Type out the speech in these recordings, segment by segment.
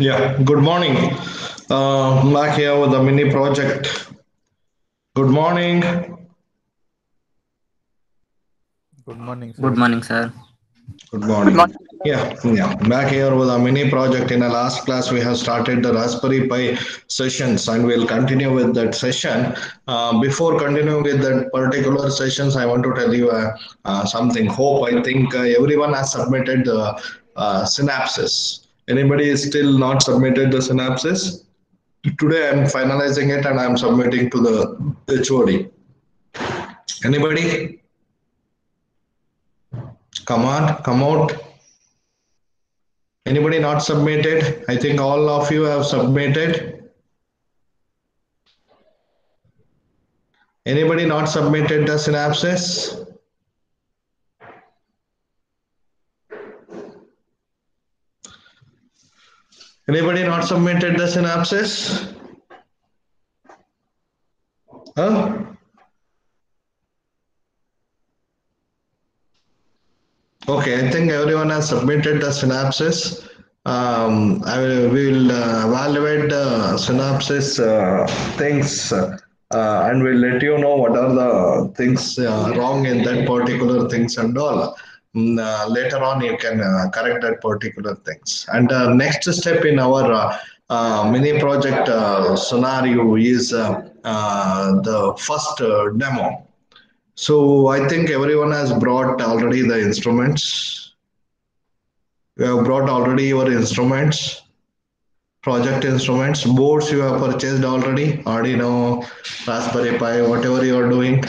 Yeah, good morning. Back here with the mini project. Good morning. Good morning, Good sir. morning, sir. Good morning. Yeah. Back here with a mini project. In the last class, we have started the Raspberry Pi sessions, and we'll continue with that session. Before continuing with that particular sessions, I want to tell you something. Hope I think everyone has submitted the synapses. Anybody is still not submitted the synapses? Today, I'm finalizing it and I'm submitting to the HOD. Anybody? Come on, come out. Anybody not submitted? I think all of you have submitted. Anybody not submitted the synapses? Anybody not submitted the synapses? Huh? Okay, I think everyone has submitted the synapses. We will evaluate the synapses things and we'll let you know what are the things wrong in that particular things and all. Later on, you can correct that particular things. And next step in our mini project scenario is the first demo. So I think everyone has brought already the instruments. You have brought already your instruments, project instruments, boards you have purchased already, Arduino, Raspberry Pi, whatever you are doing.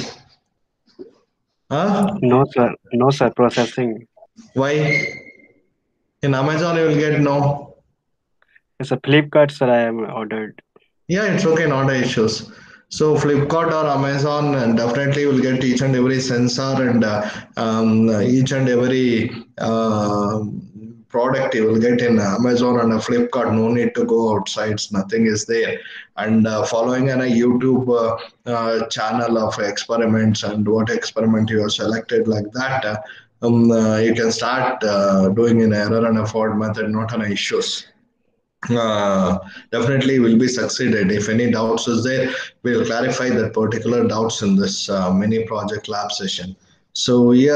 Huh? No, sir. No, sir. Processing. Why? In Amazon you will get no. It's a Flipkart, sir. I am ordered. Yeah, it's okay, not a issues. So Flipkart or Amazon definitely will get each and every sensor and each and every product you will get in Amazon and Flipkart. No need to go outside. Nothing is there. And following a YouTube channel of experiments and what experiment you have selected like that, you can start doing an error and a fault method, not an issues. Definitely will be succeeded. If any doubts is there, we'll clarify that particular doubts in this mini project lab session. So here,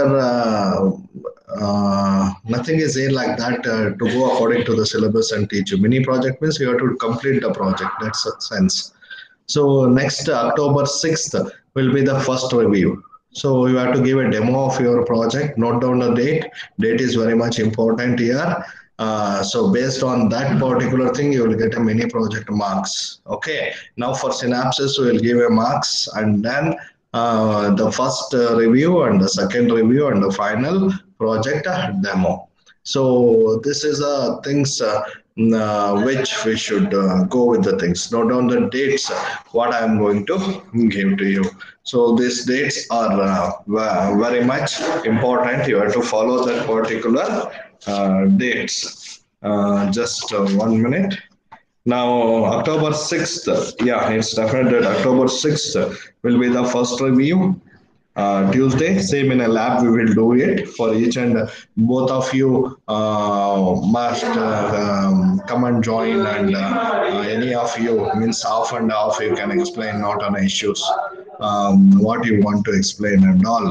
nothing is there like that to go according to the syllabus and teach you. Mini project means you have to complete the project. That's a sense. So next October 6th will be the first review. So you have to give a demo of your project, note down the date. Date is very much important here. So based on that particular thing, you will get a mini project marks. Okay. Now for synapses, we will give a marks and then the first review and the second review and the final project demo. So this is things which we should go with the things. Note down the dates. What I am going to give to you. So these dates are very much important. You have to follow that particular dates. Just 1 minute. Now, October 6th, yeah, it's definitely that October 6th will be the first review. Tuesday, same in a lab, we will do it for each and both of you must come and join and any of you means half and half you can explain not on issues what you want to explain and all.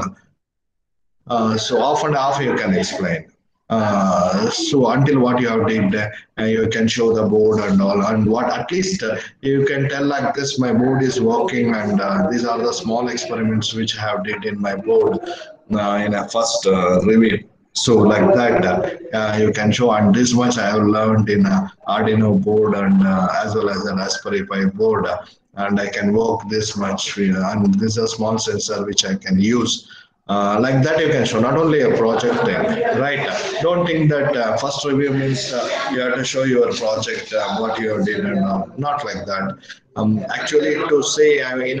So half and half you can explain. So until what you have did, you can show the board and all, and what at least you can tell like this, my board is working, and these are the small experiments which I have did in my board in a first review. So like that, you can show, and this much I have learned in Arduino board and as well as a Raspberry Pi board, and I can work this much, and this is a small sensor which I can use like that you can show not only a project thing, right? Don't think that first review means you have to show your project what you did and not like that. Actually to say, I mean,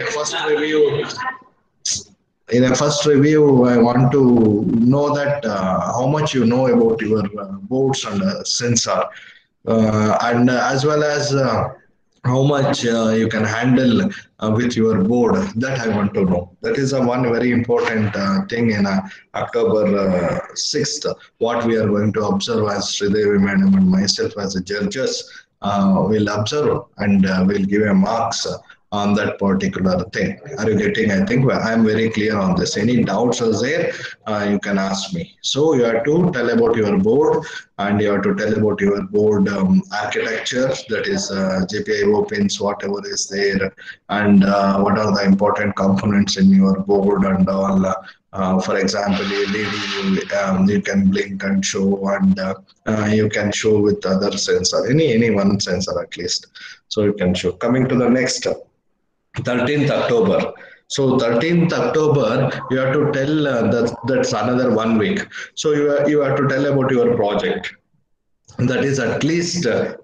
in a first review I want to know that how much you know about your boards and sensor and as well as how much you can handle with your board, that I want to know. That is a one very important thing in October 6th, what we are going to observe as Sridevi madam and myself as a judges. we'll observe and we'll give a marks on that particular thing. Are you getting? I think I'm very clear on this. Any doubts are there, you can ask me. So you have to tell about your board and you have to tell about your board architecture, that is GPIO pins, whatever is there, and what are the important components in your board and all. For example, LED, you can blink and show, and you can show with other sensor, any one sensor at least. So you can show. Coming to the next, 13th October. So 13th October, you have to tell that's another 1 week. So you have to tell about your project. That is at least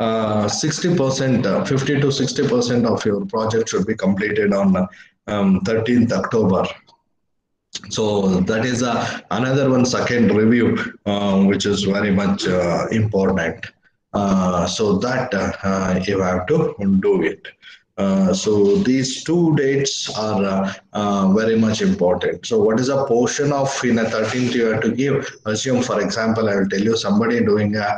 60%, 50 to 60% of your project should be completed on 13th October. So that is another one second review, which is very much important. So that you have to do it. So these two dates are very much important. So what is a portion of in a 13th you have to give? Assume, for example, I will tell you somebody doing a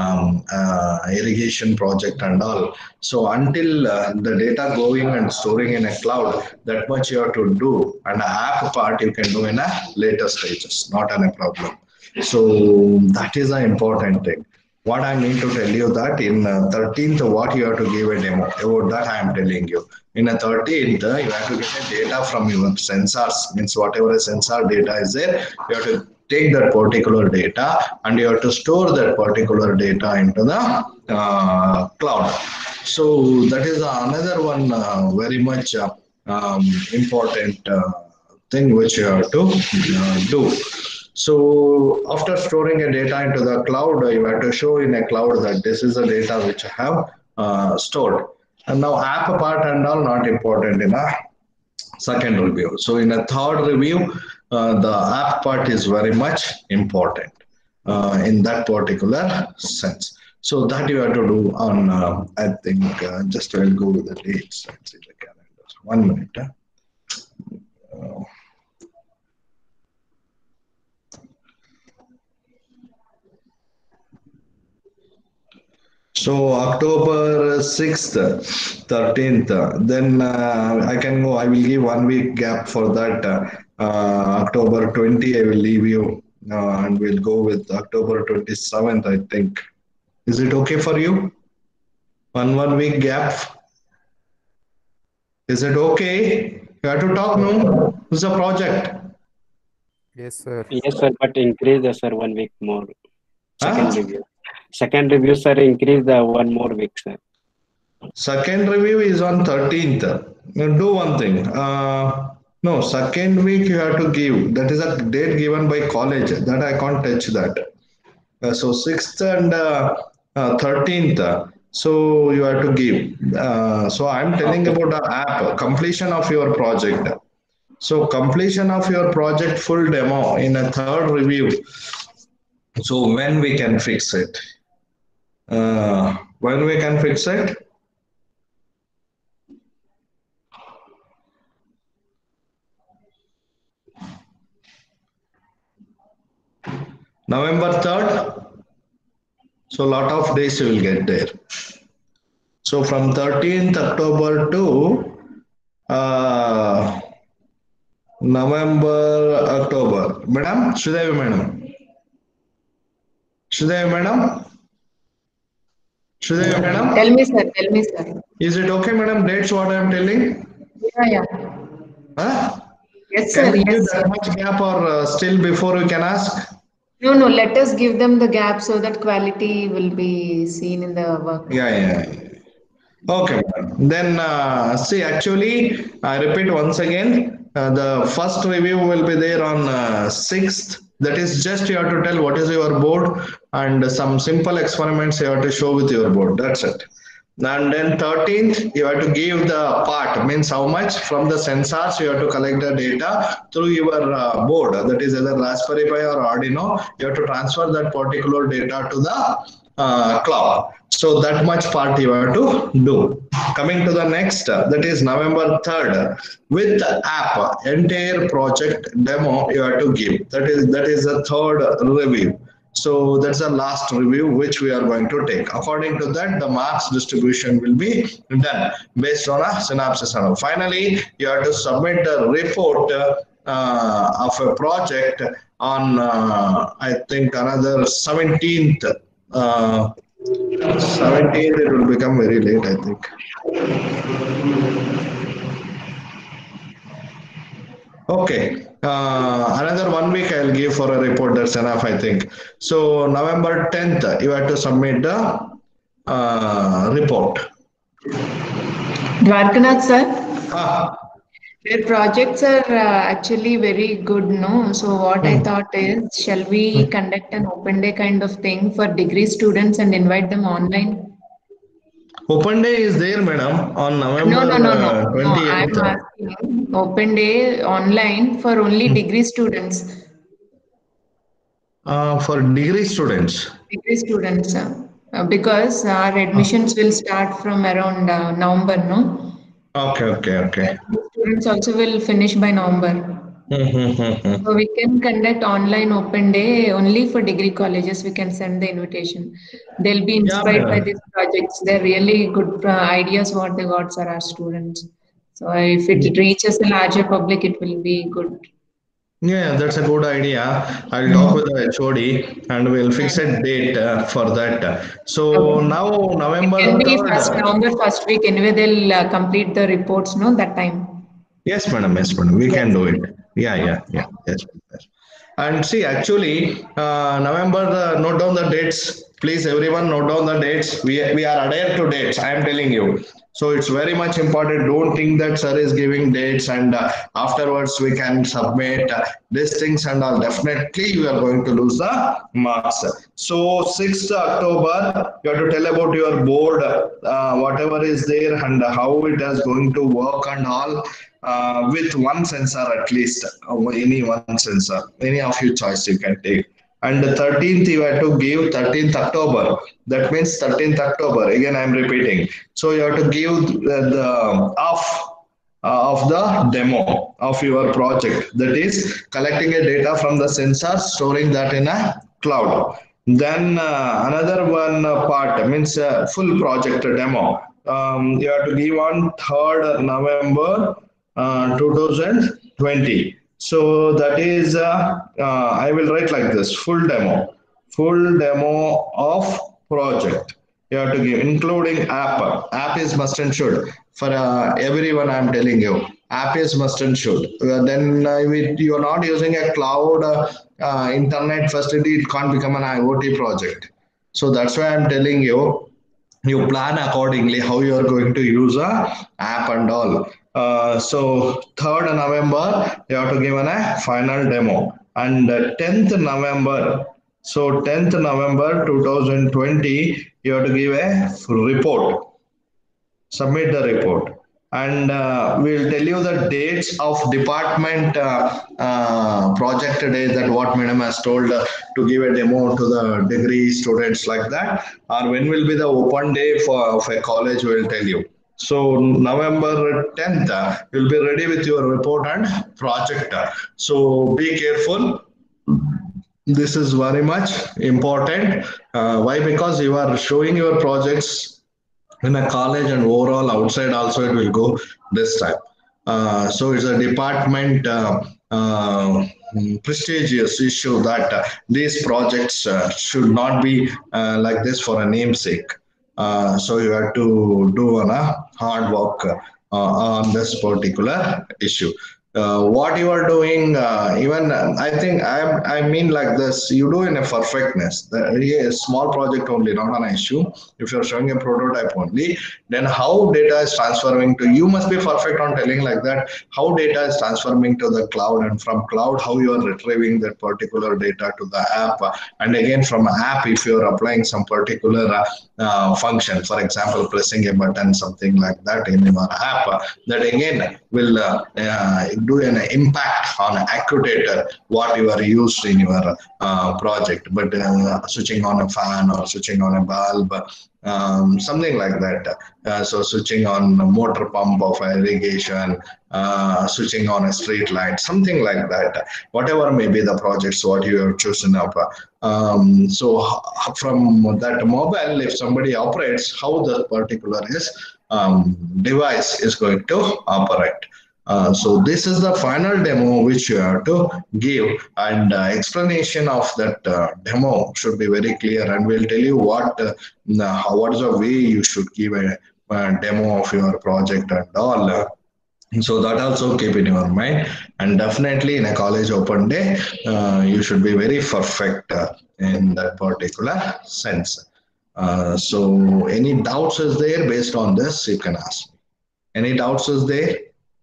irrigation project and all. So until the data going and storing in a cloud, that much you have to do. And the app part you can do in a later stages, not a problem. So that is an important thing. What I mean to tell you that in 13th, what you have to give a demo about that I am telling you. In a 13th, you have to get a data from your sensors, means whatever sensor data is there, you have to take that particular data and you have to store that particular data into the cloud. So that is another one very much important thing which you have to do. So after storing a data into the cloud, you have to show in a cloud that this is the data which I have stored. And now app part and all not important in a second review. So in a third review, the app part is very much important in that particular sense. So that you have to do on, I think, just I'll go with the dates and see the calendar. 1 minute. So October 6th, 13th, then I can go, I will give 1 week gap for that. October 20, I will leave you and we'll go with October 27th, I think. Is it okay for you? One week gap. Is it okay? You have to talk, no? It's a project. Yes, sir. Yes, sir, but increase the sir 1 week more. Second Huh? review. Second review, sir, increase the 1 more week, sir. Second review is on 13th. Now do one thing. No, second week you have to give. That is a date given by college. That I can't touch that. So 6th and 13th. So you have to give. So I'm telling Okay. about the app completion of your project. So completion of your project full demo in a third review. So when we can fix it? When we can fix it? November 3rd. So a lot of days you will get there. So from 13th October to November, October. Madam, Shudevi madam. Shudevi madam. Shudevi madam. Tell me, sir. Tell me, sir. Is it okay, madam? Dates what I am telling? Yeah, yeah. Huh? Yes, Can sir. we give Yes, that sir. much gap or still before we can ask? No, no. Let us give them the gap so that quality will be seen in the work. Yeah. Okay, madam. Then see, actually, I repeat once again, the first review will be there on 6th. That is just you have to tell what is your board and some simple experiments you have to show with your board. That's it. And then 13th, you have to give the part, means how much from the sensors you have to collect the data through your board. That is either Raspberry Pi or Arduino. You have to transfer that particular data to the cloud. So that much part you have to do. Coming to the next, that is November 3rd, with the app, entire project demo you have to give. That is the third review. So that's the last review which we are going to take. According to that, the marks distribution will be done based on a synopsis. And finally, you have to submit the report of a project on, I think, another 17th. 17th, it will become very late, I think. Okay. Another 1 week I'll give for a report. That's enough, I think. So November 10th, you have to submit the report. Dwarkanath sir, Ah, their projects are actually very good, no? So what I thought is, shall we conduct an open day kind of thing for degree students and invite them online? Open day is there, madam, on No, no, no, no, November no. I'm 28th. asking open day online for only degree students. For degree students. Degree students, because our admissions will start from around November, no? Okay, okay, okay. Students also will finish by November. So we can conduct online open day only for degree colleges. We can send the invitation. They'll be Yeah, inspired by madam. these projects. They're really good ideas what they got for our students. So if it reaches a larger public, it will be good. Yeah, that's a good idea. I'll talk with Mm. the HOD and we'll fix a date for that. So Okay. now It can November be 3rd. first November first week. Anyway, they'll complete the reports, no, that time. Yes, madam. Yes, madam. We can Yes. do it. Yeah, yeah, yeah. Yes, yes. And see, actually, November, note down the dates. Please, everyone, note down the dates. We are adhere to dates. I am telling you. So it's very much important. Don't think that sir is giving dates and afterwards we can submit these things and all. Definitely, you are going to lose the marks. So 6th October, you have to tell about your board, whatever is there and how it is going to work and all with one sensor at least, any one sensor, any of your choice you can take. And the 13th you have to give 13th October. That means 13th October. Again, I'm repeating. So you have to give the of the demo of your project. That is collecting a data from the sensor, storing that in a cloud. Then another one part means full project demo. You have to give on 3rd November 2020. So that is, I will write like this, full demo of project. You have to give, including app. App is must and should. For everyone, I'm telling you, app is must and should. Then you are not using a cloud internet facility, it can't become an IoT project. So that's why I'm telling you, you plan accordingly how you are going to use a app and all. So 3rd November you have to give a final demo and 10th November. So 10th November 2020 you have to give a report, submit the report, and we'll tell you the dates of department project days, that what madam has told to give a demo to the degree students like that, or when will be the open day for of a college, we'll tell you. So November 10th, you'll be ready with your report and project. So be careful, this is very much important. Why? Because you are showing your projects in a college and overall outside also it will go this time. So it's a department prestigious issue that these projects should not be like this for a namesake. So you have to do on a hard work on this particular issue. What you are doing, even I think I mean like this, you do in a perfectness. A small project only, not an issue. If you're showing a prototype only, then how data is transferring to you must be perfect on telling like that. How data is transferring to the cloud, and from cloud how you are retrieving that particular data to the app, and again from app if you are applying some particular function, for example pressing a button, something like that in your app, that again will do an impact on actuator what you are used in your project, but switching on a fan or switching on a bulb, something like that. So switching on a motor pump of irrigation, switching on a street light, something like that. Whatever may be the projects what you have chosen up. From that mobile, if somebody operates, how the particular is device is going to operate. So this is the final demo which you have to give, and explanation of that demo should be very clear, and we'll tell you what is the way you should give a demo of your project and all. So that also keep in your mind, and definitely in a college open day, you should be very perfect in that particular sense. So any doubts is there based on this, you can ask me. Any doubts is there?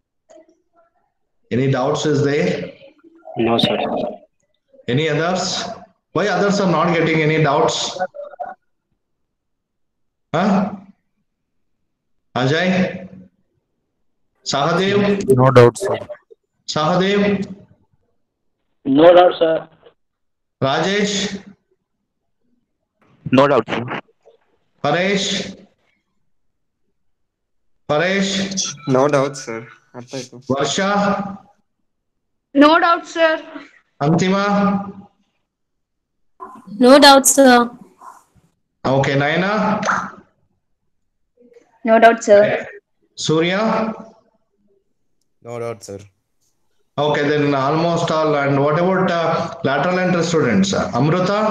Any doubts is there? No, sir. Any others? Why others are not getting any doubts? Huh? Ajay? Sahadev? No doubt, sir. Sahadev? No doubt, sir. Rajesh? No doubt, sir. Paresh? Paresh? No doubt, sir. ಅರ್ಥ ಆಯ್ತು. Varsha? No doubt, sir. Antima? No doubt, sir. Okay, Naina? No doubt, sir. Surya? No doubt, sir. Okay, then almost all. And what about lateral entry students? Amruta?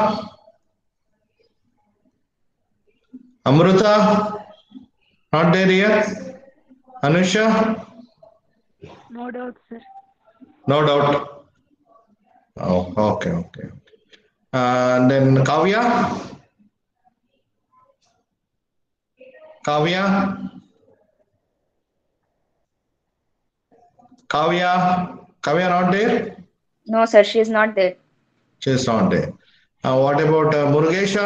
Amruta? Not there here? Anusha? No doubt, sir. No doubt. Oh, okay. And then Kavya? Kavya? Kavya not there? No, sir, she is not there. She is not there. What about Murugesha?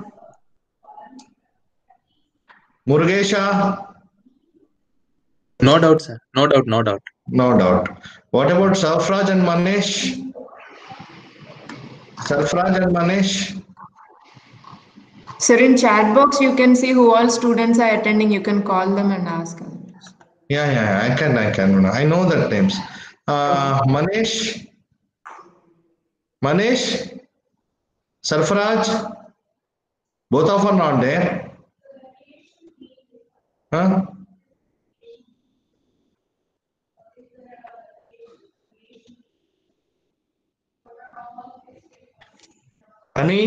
Murugesha? No doubt, sir. No doubt, no doubt. No doubt. What about Sarfraj and Manish? Sarfraj and Manish? Sir, in chat box, you can see who all students are attending. You can call them and ask them. Yeah, I can. I know that names. Manish? Sarfraj? Both of are not there. Huh? Ani?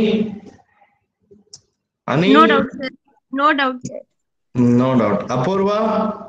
No doubt, sir. No doubt, sir. No doubt. Apurva?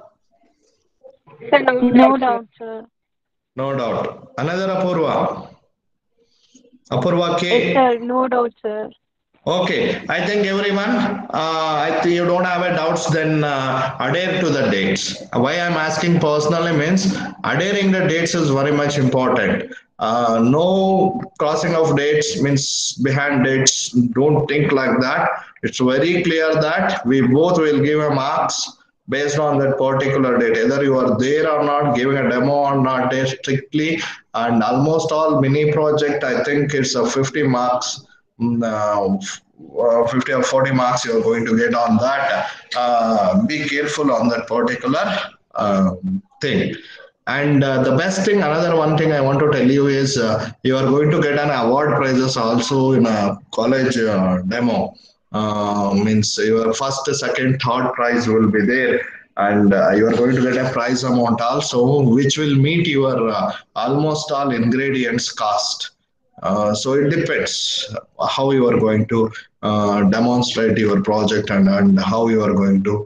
No doubt, sir. No doubt. Another Apurva? Apurva K? Yes, sir. No doubt, sir. Okay, I think everyone, I think you don't have a doubts, then adhere to the dates. Why I'm asking personally means adhering the dates is very much important. No crossing of dates means behind dates. Don't think like that. It's very clear that we both will give a marks based on that particular date. Either you are there or not, giving a demo or not there strictly, and almost all mini project, I think it's a 50 marks. 50 or 40 marks you're going to get on that. Be careful on that particular thing. And the best thing, another one thing I want to tell you is you are going to get an award prizes also in a college demo. Means your first, second, third prize will be there, and you are going to get a prize amount also, which will meet your almost all ingredients cost. So it depends how you are going to demonstrate your project, and how you are going to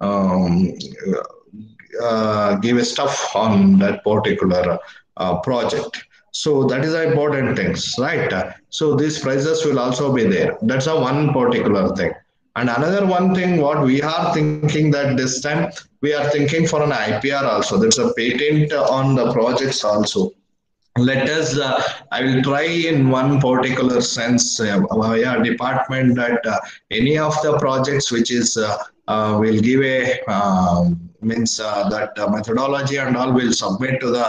give a stuff on that particular project. So that is the important things, right? So these prizes will also be there. That's a one particular thing. And another one thing what we are thinking that this time we are thinking for an IPR also. There's a patent on the projects also. Let us, I will try in one particular sense via department that any of the projects which is will give a means that methodology and all will submit to the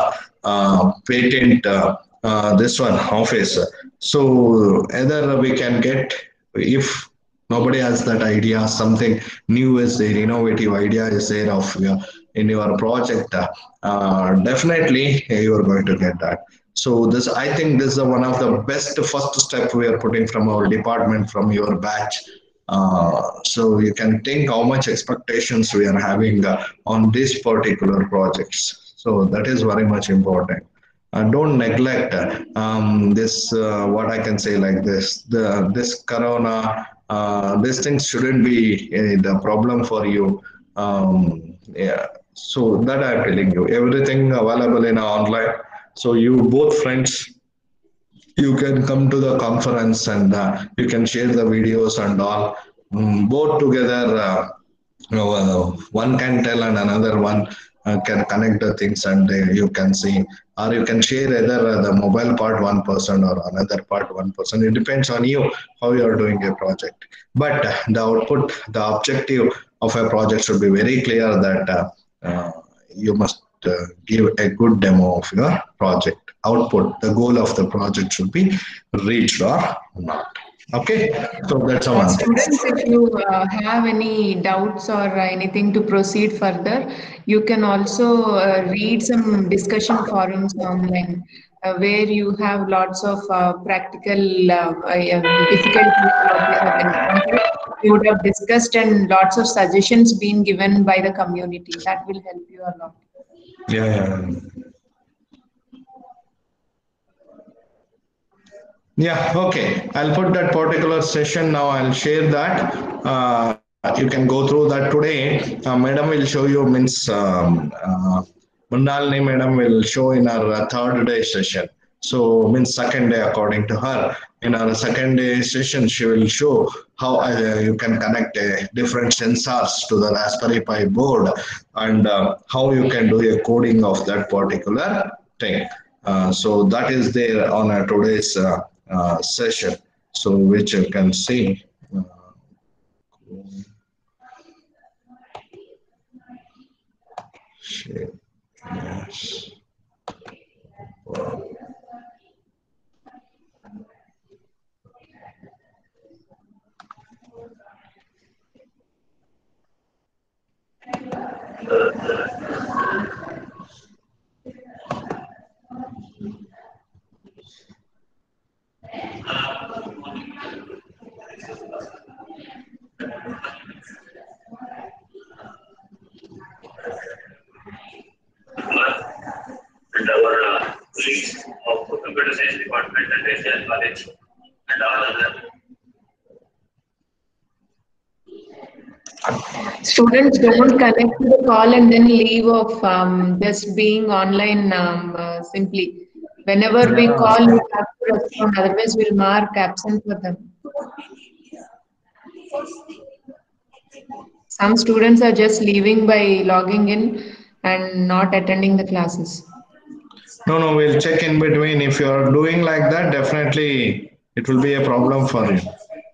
patent this one office. So either we can get, if nobody has that idea, something new is there, innovative idea is there of in your project, definitely you are going to get that. So this, I think this is one of the best first step we are putting from our department, from your batch. So you can think how much expectations we are having on these particular projects. So that is very much important. Don't neglect this. What I can say like this: this corona, these things shouldn't be the problem for you. Yeah. So that I'm telling you, everything available in online. So you both friends, you can come to the conference and you can share the videos and all. Both together, one can tell and another one can connect the things, and you can see, or you can share either the mobile part 1% or another part 1%. It depends on you how you are doing a project. But the output, the objective of a project should be very clear, that you must give a good demo of your project output. The goal of the project should be reached or not. Okay, so that's one thing. Students, if you have any doubts or anything to proceed further, you can also read some discussion forums online where you have lots of practical difficulties what you have encountered. You would have discussed and lots of suggestions being given by the community. That will help you a lot. Yeah, yeah, okay. I'll put that particular session now. I'll share that. You can go through that today. Madam will show you, means Mundalini madam will show in our third day session. So means second day according to her. In our second day session, she will show how you can connect different sensors to the Raspberry Pi board, and how you can do a coding of that particular thing. So that is there on today's session. So which you can see. Share. Yes. And our colleagues of computer science department and SL college and all other. Students don't connect to the call and then leave of just being online simply. Whenever we call, you have to respond, otherwise we'll mark absent for them. Some students are just leaving by logging in and not attending the classes. No, we'll check in between. If you are doing like that, definitely it will be a problem for you.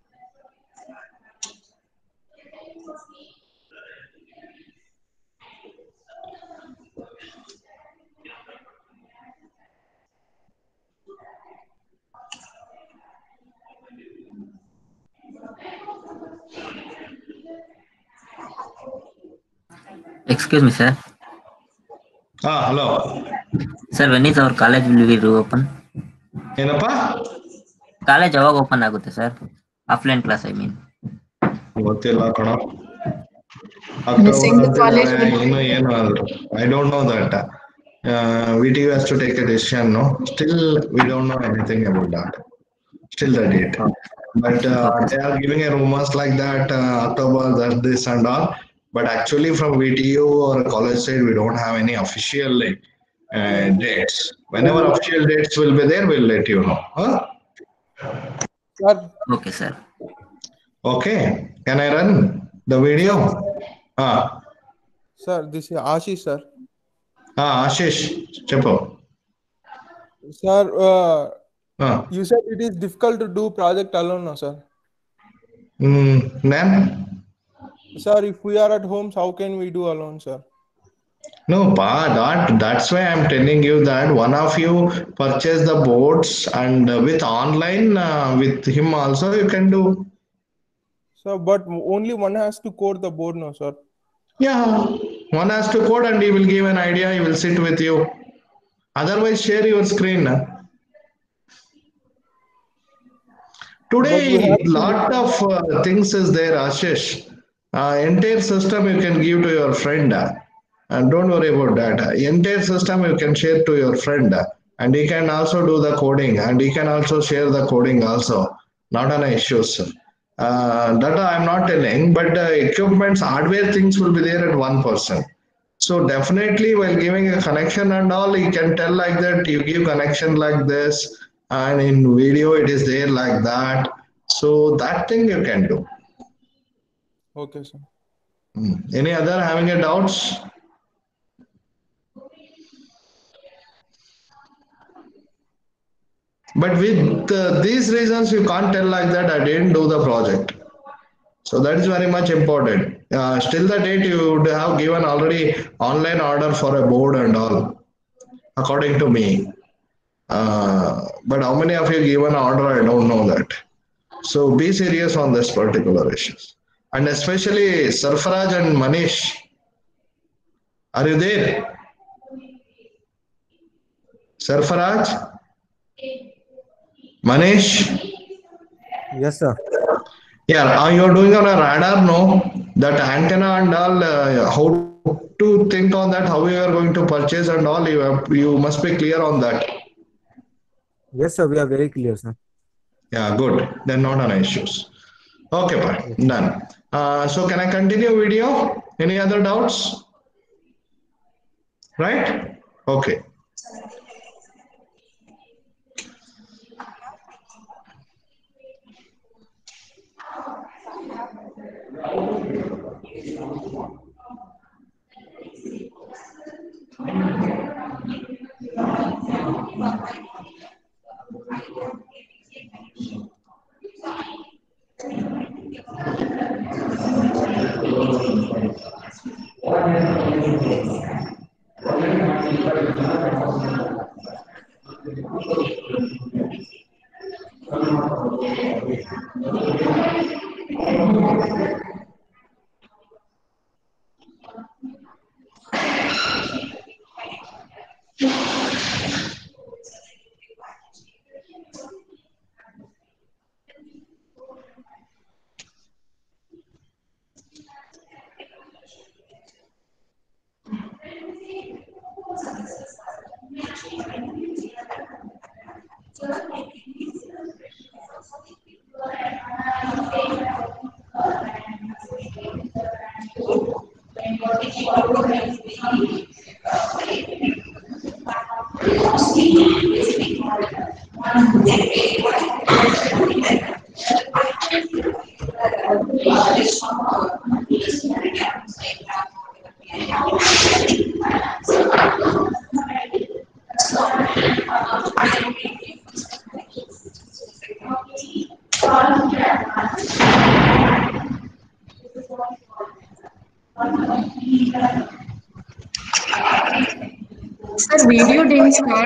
Excuse me, sir. Hello. Sir, when is our college will be reopen? ಏನಪ್ಪಾ? College ಯಾವಾಗ open ಆಗುತ್ತೆ sir? Offline class I mean. ಗೊತ್ತಿಲ್ಲ ಕಣ. Missing the college. I don't know that. VTU has to take a decision, no? Still, we don't know anything about that. Still the date. But they are giving a rumors like that, October, that this and all. But actually from VTU or college side, we don't have any official dates. Whenever official dates will be there, we'll let you know. Huh? Sir. Okay, sir. Okay. Can I run the video? Sir, this is Ashish, sir. Ashish, Chepo. Sir, you said it is difficult to do project alone, no, sir? Then? Sir, if we are at home, how can we do alone, sir? No, Pa, that's why I'm telling you that one of you purchase the boards and with online, with him also you can do. So, but only one has to code the board now, sir. Yeah, one has to code and he will give an idea, he will sit with you. Otherwise, share your screen. Today, lot of things is there, Ashish. Entire system you can give to your friend. And don't worry about that. Entire system you can share to your friend. And he can also do the coding and he can also share the coding also. Not an issue. That I'm not telling, but equipments, hardware things will be there at one person. So definitely while giving a connection and all, you can tell like that, you give connection like this, and in video it is there like that. So that thing you can do. Okay, sir. Any other having a doubts? But with these reasons, you can't tell like that, I didn't do the project. So that is very much important. Still the date you would have given already online order for a board and all, according to me. But how many of you given order, I don't know that. So be serious on this particular issues. And especially Sarfaraj and Manish. Are you there? Sarfaraj? Manish? Yes, sir. Yeah, you're doing on a radar, no? That antenna and all, how to think on that, how you are going to purchase and all, you must be clear on that. Yes, sir, we are very clear, sir. Yeah, good. Then not an issues. Okay, fine. Done. So can I continue video? Any other doubts? Right? Okay. Sir, video didn't start.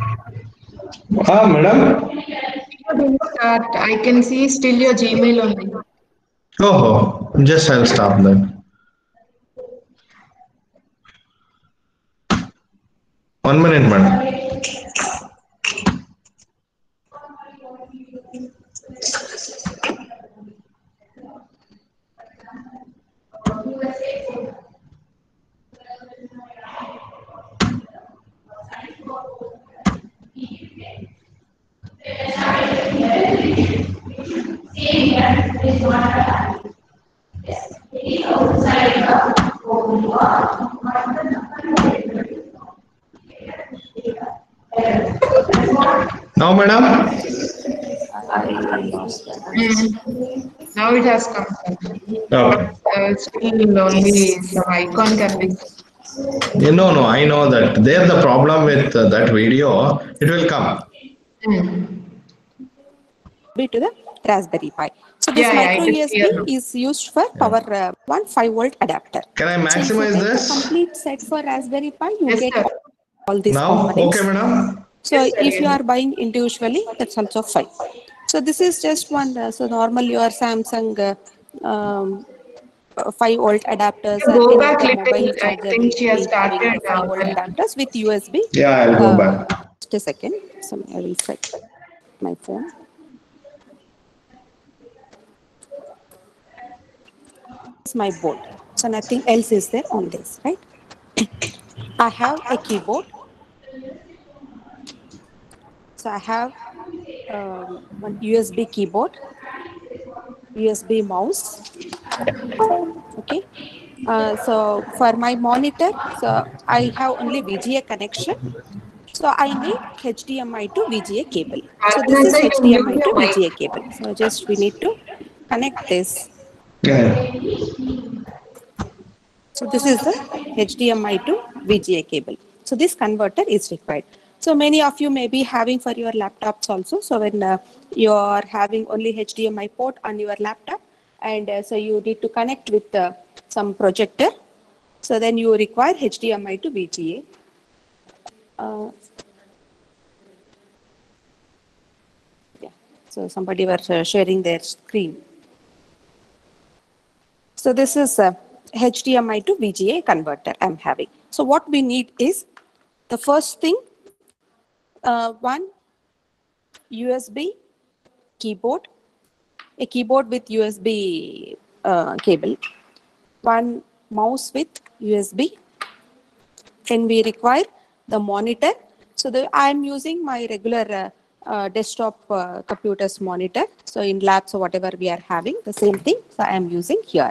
Madam? Video didn't start. I can see still your Gmail only. Oh, just I'll stop that. 1 minute, madam. Now, madam? Now it has come. Okay. Still only some icon can be. No, I know that. There the problem with that video, it will come. To the Raspberry Pi. So this micro it is clear now. USB is used for power one 5-volt adapter. Can I So if you maximize take this? the complete set for Raspberry Pi, you Yes, get sir. all these Now, components. okay, madam. So Yes, sir, if you yes. are buying individually, that's also fine. So this is just one. So normal your Samsung 5-volt adapters You or go any back other little. mobile I charger think will she has be having started 5-volt connecting. adapters with USB. Yeah, I'll go back. Just a second. So I will set my phone. This is my board. So nothing else is there on this, right? I have a keyboard. So I have one USB keyboard, USB mouse. Okay. So for my monitor, so I have only VGA connection. So I need HDMI to VGA cable. So this is Alternate, you mute HDMI to your mic. VGA cable. So just we need to connect this. Yeah. So this is the HDMI to VGA cable. So this converter is required. So many of you may be having for your laptops also. So when you are having only HDMI port on your laptop, and so you need to connect with some projector. So then you require HDMI to VGA. Yeah. So somebody were sharing their screen. So this is HDMI to VGA converter I'm having. So what we need is the first thing, one USB keyboard, a keyboard with USB cable, one mouse with USB. Then we require the monitor. So I'm using my regular desktop computer's monitor. So in labs or whatever we are having, the same thing. So I am using here.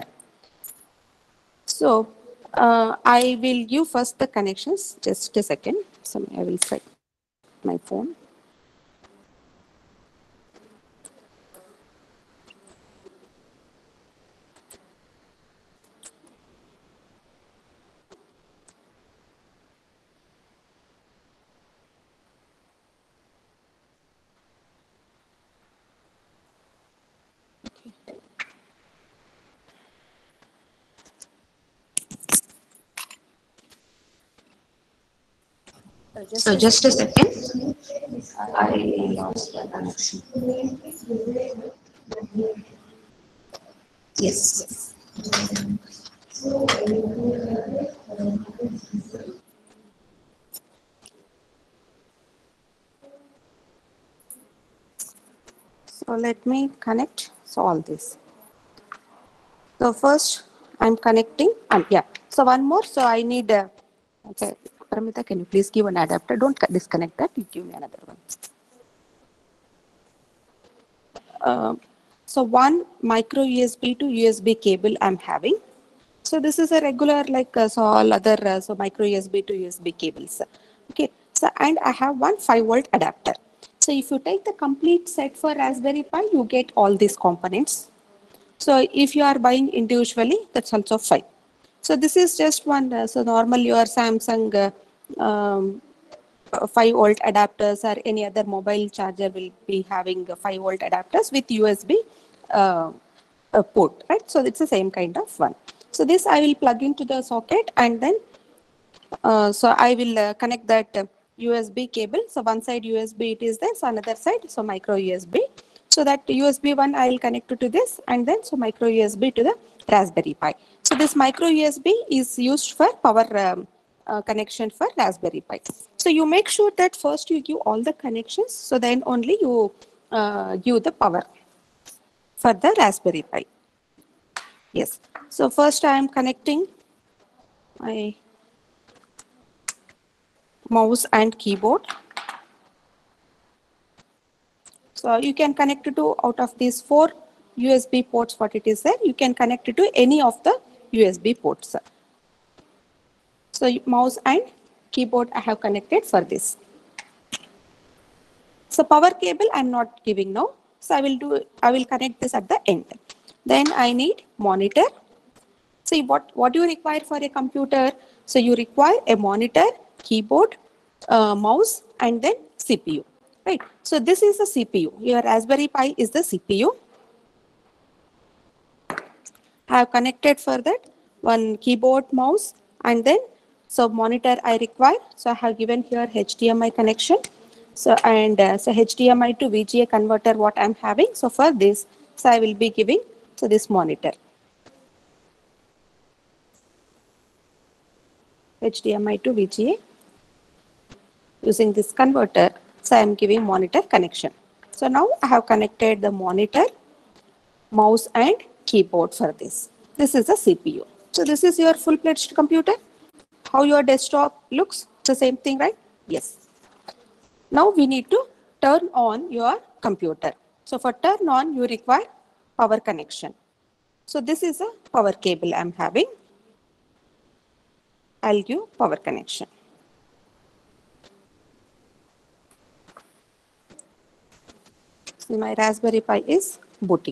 So I will give first the connections. Just a second. So I will set my phone. So just a second. I lost the connection. Yes. So let me connect. So all this. So first I'm connecting. Yeah. So one more. So I need. Okay. Paramita, can you please give an adapter? Don't disconnect that. You give me another one. So one micro USB to USB cable I'm having. So this is a regular like so all other so micro USB to USB cables. Okay. So and I have one 5-volt adapter. So if you take the complete set for Raspberry Pi, you get all these components. So if you are buying individually, that's also fine. So this is just one. So normal your Samsung 5-volt adapters or any other mobile charger will be having 5-volt adapters with USB port, right? So it's the same kind of one. So this I will plug into the socket and then so I will connect that USB cable. So one side USB it is there, so another side so micro USB. So that USB one I will connect to this and then so micro USB to the Raspberry Pi. So this micro USB is used for power connection for Raspberry Pi. So you make sure that first you give all the connections, so then only you give the power for the Raspberry Pi. Yes. So first I am connecting my mouse and keyboard. So you can connect it to out of these 4 USB ports, what it is there, you can connect it to any of the USB ports. So mouse and keyboard I have connected for this. So power cable I'm not giving now. So I will connect this at the end. Then I need monitor. See what you require for a computer. So you require a monitor, keyboard, mouse, and then CPU. Right. So this is the CPU. Your Raspberry Pi is the CPU. I have connected for that one keyboard, mouse, and then so monitor I require. So I have given here HDMI connection. So so HDMI to VGA converter what I'm having. So for this, so I will be giving so this monitor. HDMI to VGA using this converter. So I am giving monitor connection. So now I have connected the monitor, mouse and keyboard for this. This is the CPU. So this is your full-fledged computer. How your desktop looks, it's the same thing, right? Yes. Now we need to turn on your computer. So for turn on, you require power connection. So this is a power cable I'm having. I'll give power connection. So my Raspberry Pi is booting.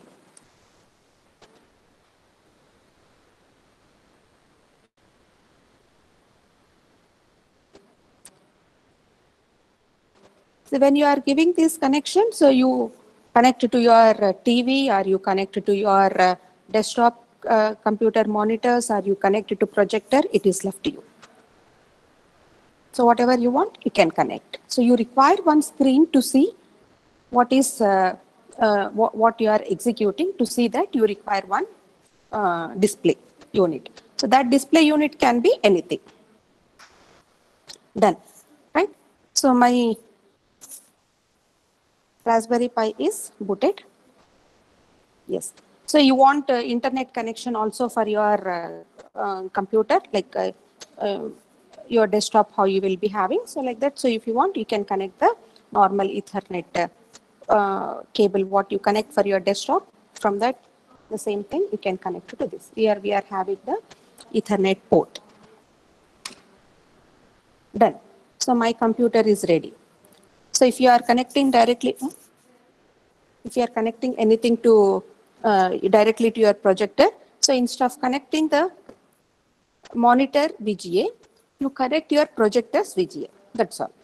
So when you are giving this connection, so you connect to your TV or you connect to your desktop computer monitors or you connect to projector, it is left to you. So whatever you want, you can connect. So you require one screen to see what is what you are executing. To see that, you require one display unit. So that display unit can be anything. Done, right? So my Raspberry Pi is booted. Yes. So you want internet connection also for your computer, like your desktop, how you will be having. So like that. So if you want, you can connect the normal Ethernet cable, what you connect for your desktop. From that, the same thing, you can connect to this. Here we are having the Ethernet port. Done. So my computer is ready. So if you are connecting directly, if you are connecting anything to directly to your projector, so instead of connecting the monitor VGA, you connect your projector's VGA. That's all.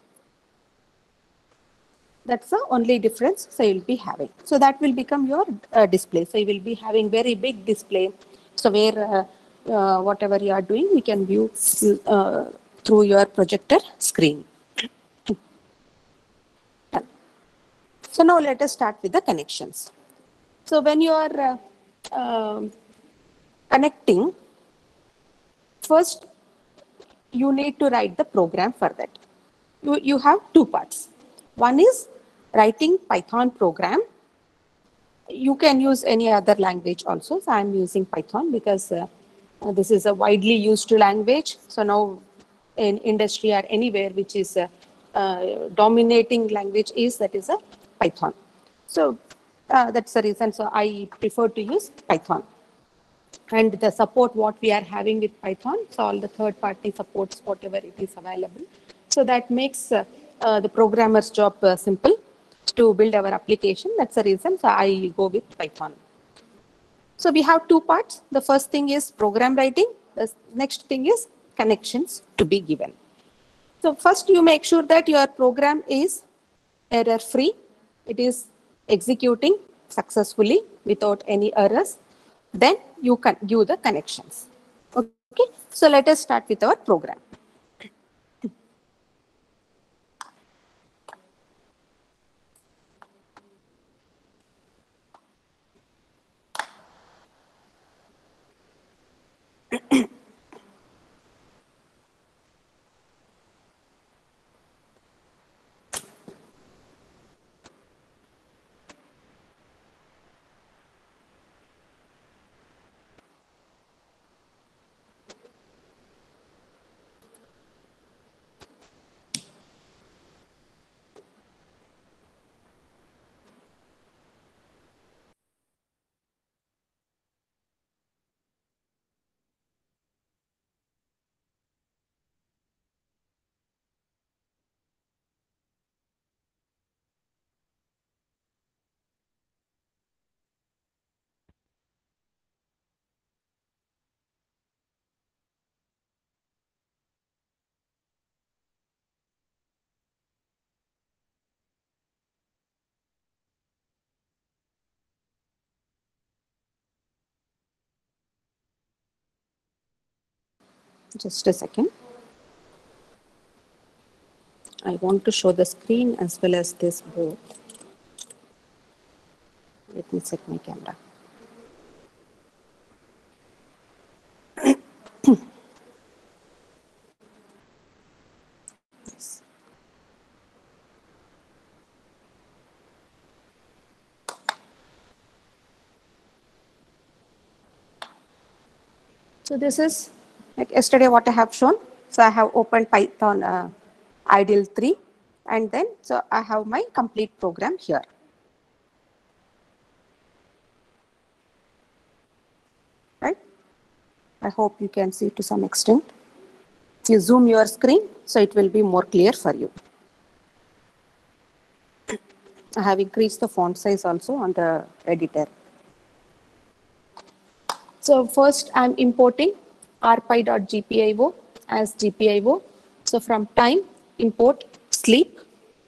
That's the only difference. So you'll be having. So that will become your display. So you will be having very big display. So where whatever you are doing, you can view through your projector screen. So now let us start with the connections. So when you are connecting, first you need to write the program for that. You have two parts. One is writing Python program. You can use any other language also. So I'm using Python because this is a widely used language. So now in industry or anywhere which is dominating language is that is a Python. So that's the reason. So I prefer to use Python. And the support what we are having with Python, so all the third-party supports, whatever it is available. So that makes the programmer's job simple to build our application. That's the reason. So I go with Python. So we have two parts. The first thing is program writing. The next thing is connections to be given. So first you make sure that your program is error-free. It is executing successfully without any errors. Then you can give the connections. Okay, so let us start with our program. Just a second. I want to show the screen as well as this board. Let me set my camera. Yes. So this is like yesterday what I have shown. So I have opened Python IDLE 3 and then so I have my complete program here. Right? I hope you can see to some extent. If you zoom your screen, so it will be more clear for you. I have increased the font size also on the editor. So first I'm importing rpy.gpio as GPIO. So from time, import sleep.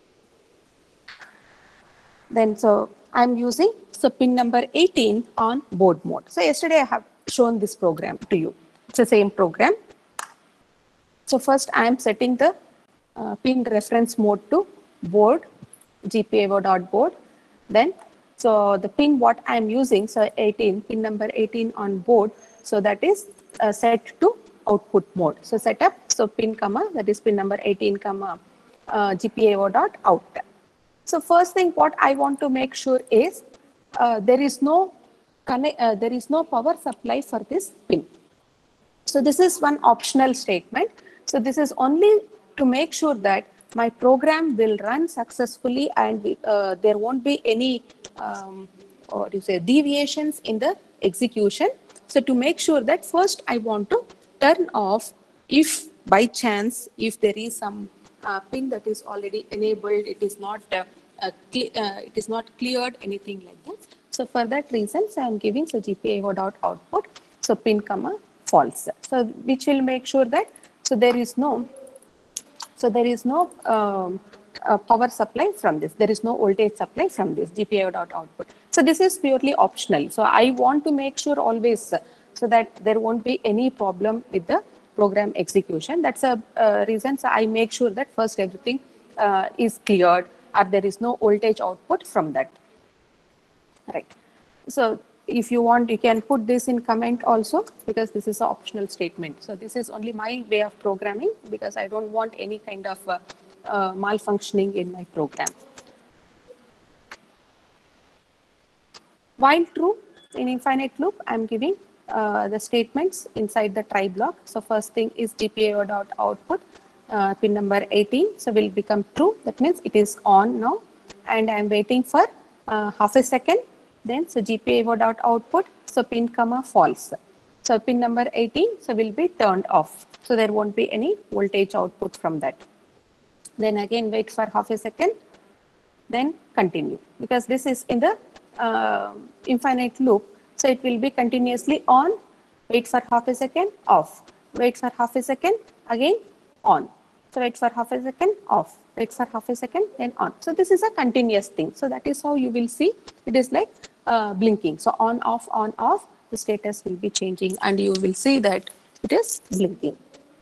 Then so I'm using pin number 18 on board mode. So yesterday I have shown this program to you. It's the same program. So first I am setting the pin reference mode to board, GPIO.board. Then so the pin what I am using, so 18, pin number 18 on board, so that is set to output mode. So setup, so pin comma, that is pin number 18 comma GPIO.out. So first thing what I want to make sure is there is no power supply for this pin. So this is one optional statement. So this is only to make sure that my program will run successfully and there won't be any deviations in the execution. So to make sure that first I want to turn off if by chance if there is some pin that is already enabled, it is not cleared, anything like that. So for that reason, so I am giving so GPIO.output, so pin comma false. So which will make sure that so there is no power supply from this. There is no voltage supply from this GPIO.output. So this is purely optional. So I want to make sure always so that there won't be any problem with the program execution. That's a reason. So I make sure that first everything is cleared or there is no voltage output from that. Right. So if you want, you can put this in comment also because this is an optional statement. So this is only my way of programming because I don't want any kind of malfunctioning in my program. While true, in infinite loop, I'm giving the statements inside the try block. So first thing is GPIO.output, pin number 18, so will become true. That means it is on now and I'm waiting for half a second. Then so GPIO.output, so pin comma false. So pin number 18, so will be turned off. So there won't be any voltage output from that. Then again wait for half a second, then continue. Because this is in the infinite loop, so it will be continuously on, wait for half a second, off. Wait for half a second, again on. So wait for half a second, off. Wait for half a second, then on. So this is a continuous thing. So that is how you will see it is like blinking. So on, off, the status will be changing and you will see that it is blinking.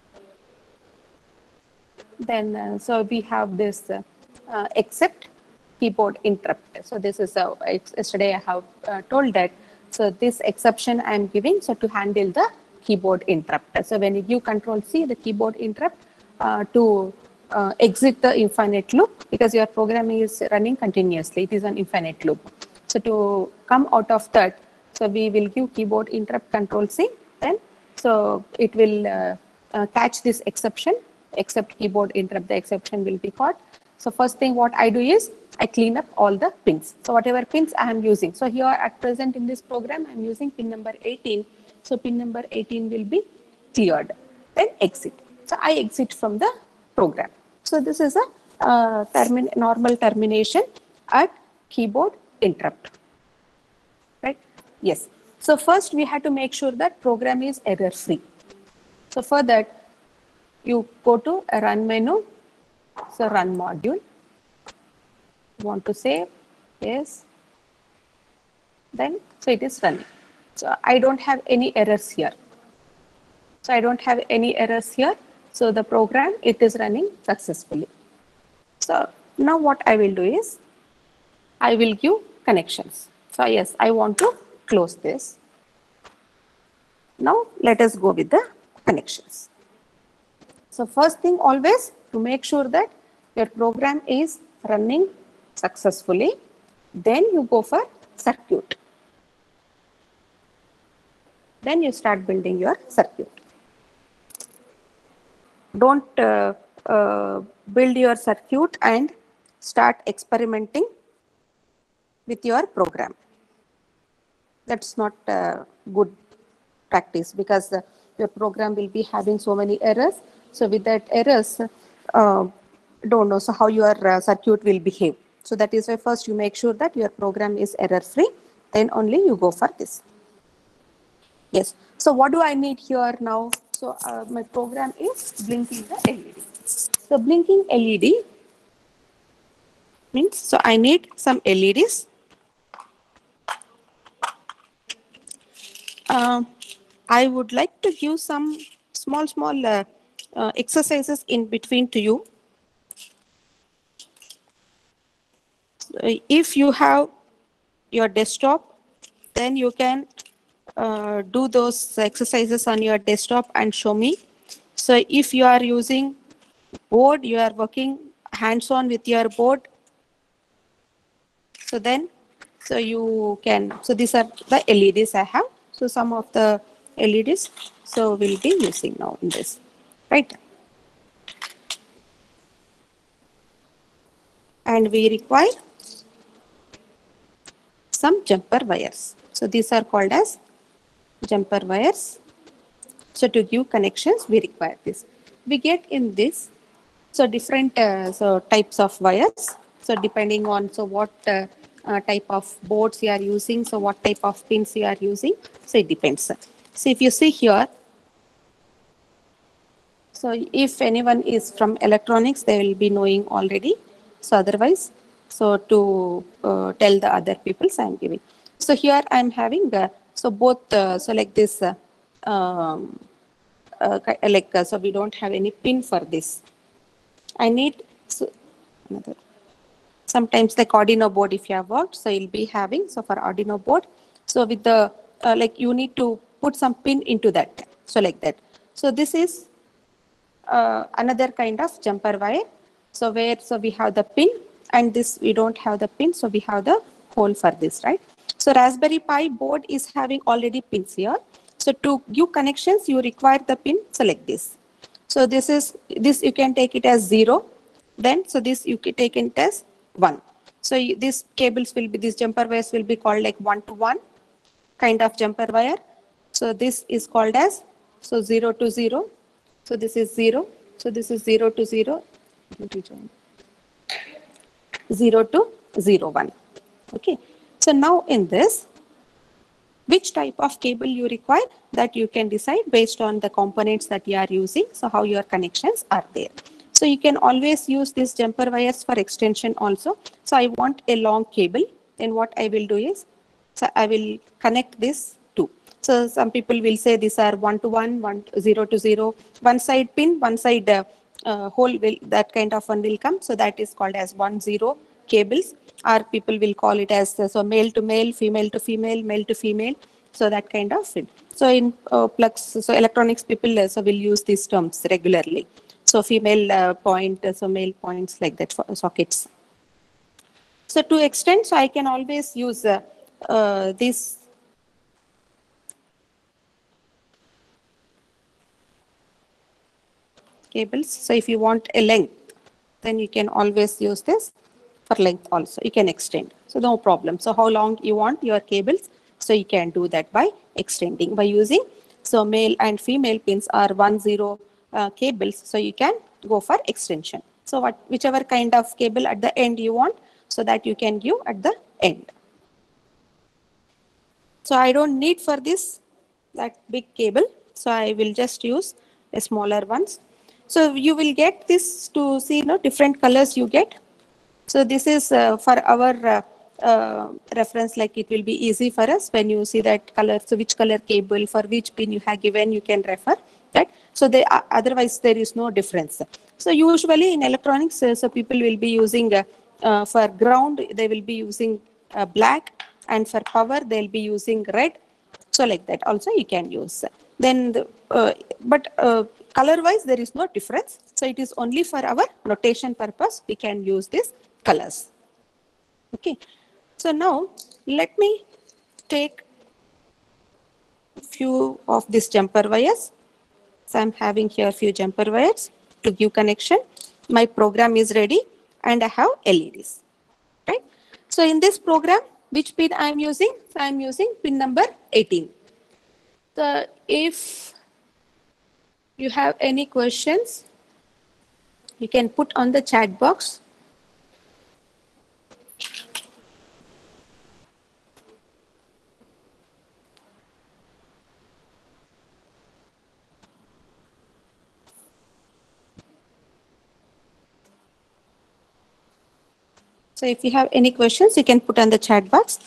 Then so we have this except keyboard interrupt. So this is yesterday I have told that. So this exception I am giving so to handle the keyboard interrupt. So when you give Control C, the keyboard interrupt to exit the infinite loop because your program is running continuously. It is an infinite loop. So to come out of that, so we will give keyboard interrupt Control C. Then so it will catch this exception. Except keyboard interrupt, the exception will be caught. So first thing what I do is I clean up all the pins. So whatever pins I am using. So here at present in this program I am using pin number 18. So pin number 18 will be cleared. Then exit. So I exit from the program. So this is a normal termination at keyboard interrupt. Right? Yes. So first we have to make sure that program is error free. So for that you go to a run menu. So run module. Want to save? Yes. Then so it is running. So I don't have any errors here. So I don't have any errors here. So the program, it is running successfully. So now what I will do is, I will give connections. So yes, I want to close this. Now let us go with the connections. So first thing always, to make sure that your program is running successfully, then you go for circuit. Then you start building your circuit. Don't build your circuit and start experimenting with your program. That's not good practice, because your program will be having so many errors. So with that errors, don't know so how your circuit will behave. So that is why first you make sure that your program is error free, then only you go for this. Yes. So what do I need here now? So my program is blinking the LED. So blinking LED means, so I need some LEDs. I would like to give some small exercises in between to you. If you have your desktop, then you can do those exercises on your desktop and show me. So if you are using board, you are working hands-on with your board, so then you can, so these are the LEDs I have. So some of the LEDs, so we'll be using now in this, right? And we require some jumper wires. So these are called as jumper wires. So to give connections, we require this. We get in this, so different types of wires. So depending on what type of boards you are using, so what type of pins you are using, so it depends. So if you see here, so if anyone is from electronics, they will be knowing already. So otherwise, so to tell the other people, so I'm giving. So here I'm having so both so like this so we don't have any pin for this. I need another. Sometimes like Arduino board, if you have worked, so you'll be having, so for Arduino board, so with the like you need to put some pin into that, so like that. So this is another kind of jumper wire. So where we have the pin, and this we don't have the pin, so we have the hole for this, right? So Raspberry Pi board is having already pins here. So to give connections, you require the pin, so like this. So this you can take it as 0. Then so this you can take it as 1. So these cables will be, these jumper wires will be called like 1-to-1 kind of jumper wire. So this is called as 0 to 0. So this is 0. So this is 0 to 0. 0 to 0, 1. Okay. So now in this, which type of cable you require, that you can decide based on the components that you are using. So how your connections are there. So you can always use these jumper wires for extension also. So I want a long cable. Then what I will do is, so I will connect this two. So some people will say these are 1-to-1, 0 to 0. One side pin, one side hole, will that kind of one will come. So that is called as 1-0 cables, or people will call it as so male to male, female to female, male to female. So that kind of thing. So in plugs, so electronics people so will use these terms regularly. So female point, so male points, like that for sockets. So to extend, so I can always use this cables. So if you want a length, then you can always use this for length also. You can extend. So no problem. So how long you want your cables, so you can do that by extending, by using. So male and female pins are 1-0 cables. So you can go for extension. So whichever kind of cable at the end you want, so that you can give at the end. So I don't need for this that big cable. So I will just use a smaller ones. So you will get this to see, different colors you get. So this is for our reference, like it will be easy for us when you see that color. So which color cable for which pin you have given, you can refer. right? So they otherwise there is no difference. So usually in electronics, so people will be using for ground they will be using black, and for power they'll be using red. So like that also you can use. Then but color wise there is no difference. So it is only for our notation purpose we can use these colors. Okay. So now let me take a few of these jumper wires. So I'm having here a few jumper wires to give connection. My program is ready and I have LEDs, right? So in this program, which pin I'm using? So I'm using pin number 18. So if you have any questions, you can put on the chat box. So if you have any questions, you can put on the chat box.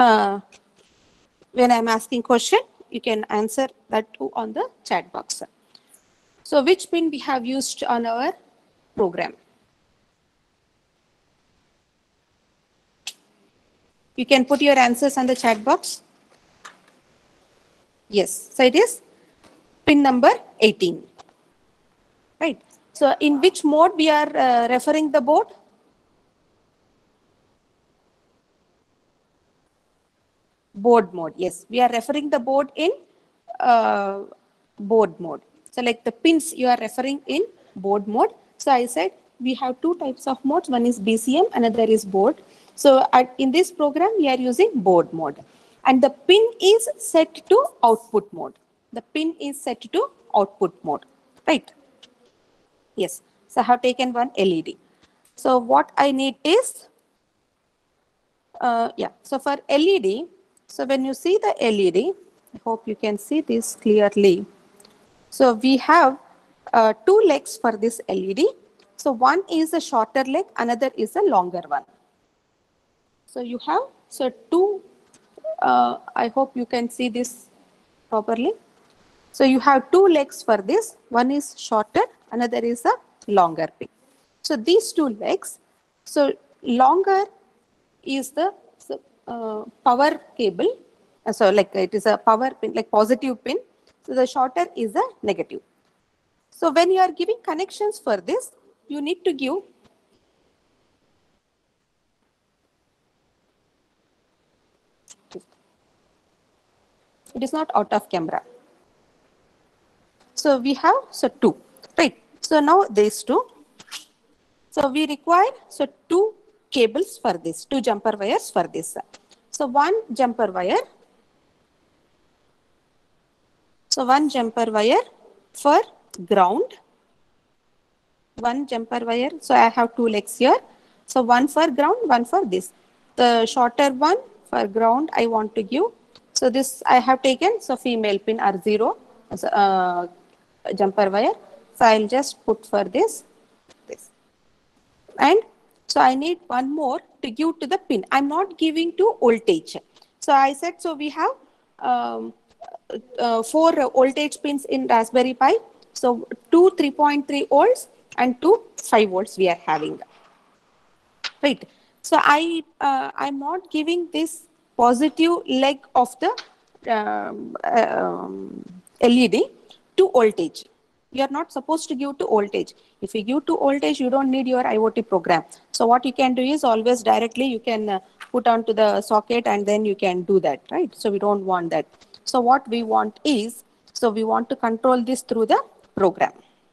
When I'm asking question, you can answer that too on the chat box. So which pin we have used on our program? You can put your answers on the chat box. Yes, so it is pin number 18, right? So in which mode we are referring the board? Board mode, yes. We are referring the board in board mode. So like the pins you are referring in board mode. So I said we have two types of modes. One is BCM, another is board. So in this program, we are using board mode. And the pin is set to output mode. The pin is set to output mode, right? Yes. So I have taken one LED. So what I need is, so for LED, so when you see the LED, I hope you can see this clearly. So we have two legs for this LED. So one is a shorter leg, another is a longer one. So you have two, I hope you can see this properly. So you have two legs for this. One is shorter, another is a longer pin. So these two legs, so longer is the power cable. So like it is a power pin, like positive pin. So the shorter is a negative. So when you are giving connections for this, you need to give it is not out of camera. So we have two, right? So now these two. So we require two cables for this, two jumper wires for this. So one jumper wire. So one jumper wire for ground. One jumper wire. So I have two legs here. So one for ground, one for this. The shorter one for ground I want to give. So this I have taken, so female pin R0 as jumper wire. So I'll just put for this. And so I need one more to give to the pin. I'm not giving to voltage. So I said, so we have 4 voltage pins in Raspberry Pi. So 2 3.3 volts and 2 5 volts we are having. Right. So I'm not giving this positive leg of the LED to voltage. You are not supposed to give to voltage. If you give to voltage, you don't need your IoT program. So what you can do is always directly you can put onto the socket and then you can do that, right? So we don't want that. So what we want is, so we want to control this through the program,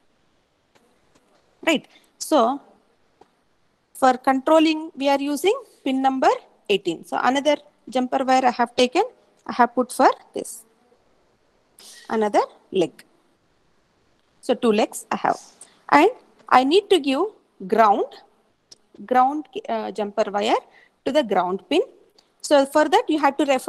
right? So for controlling, we are using pin number 18. So another jumper wire I have taken, I have put for this, another leg. So 2 legs I have. And I need to give ground jumper wire to the ground pin. So for that you have to refer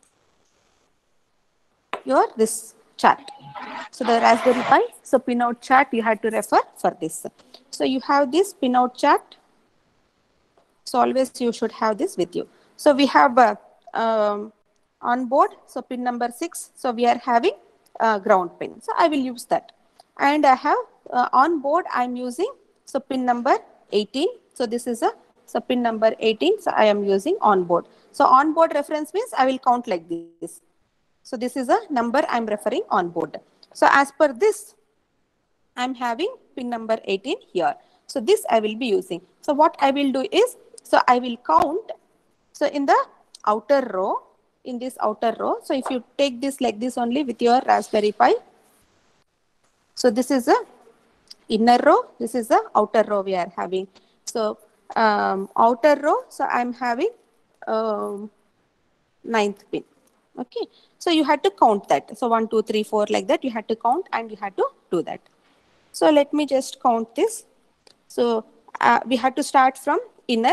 this chart. So the Raspberry Pi, so pinout chart you have to refer for this. So you have this pinout chart. So always you should have this with you. So we have on board, so pin number 6. So we are having ground pin. So I will use that. And I have on board I'm using so pin number 18. So this is a so pin number 18. So I am using on board. So on board reference means I will count like this. So this is a number I'm referring on board. So as per this, I'm having pin number 18 here. So this I will be using. So what I will do is, so I will count. So in the outer row, in this outer row, so if you take this like this only with your Raspberry Pi, so this is a inner row, this is the outer row we are having. So outer row, so I'm having 9th pin. Okay, so you had to count that. So 1, 2, 3, 4 like that. You had to count and you had to do that. So let me just count this. So we had to start from inner.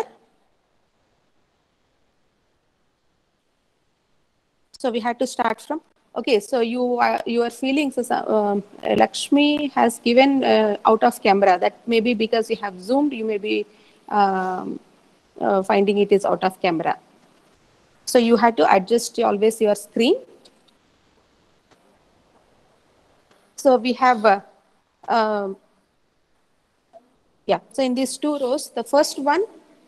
So we had to start from. Okay, so you are feeling so Lakshmi has given out of camera. That may be because you have zoomed. You may be finding it is out of camera. So you had to adjust always your screen. So we have yeah. So in these two rows, the first one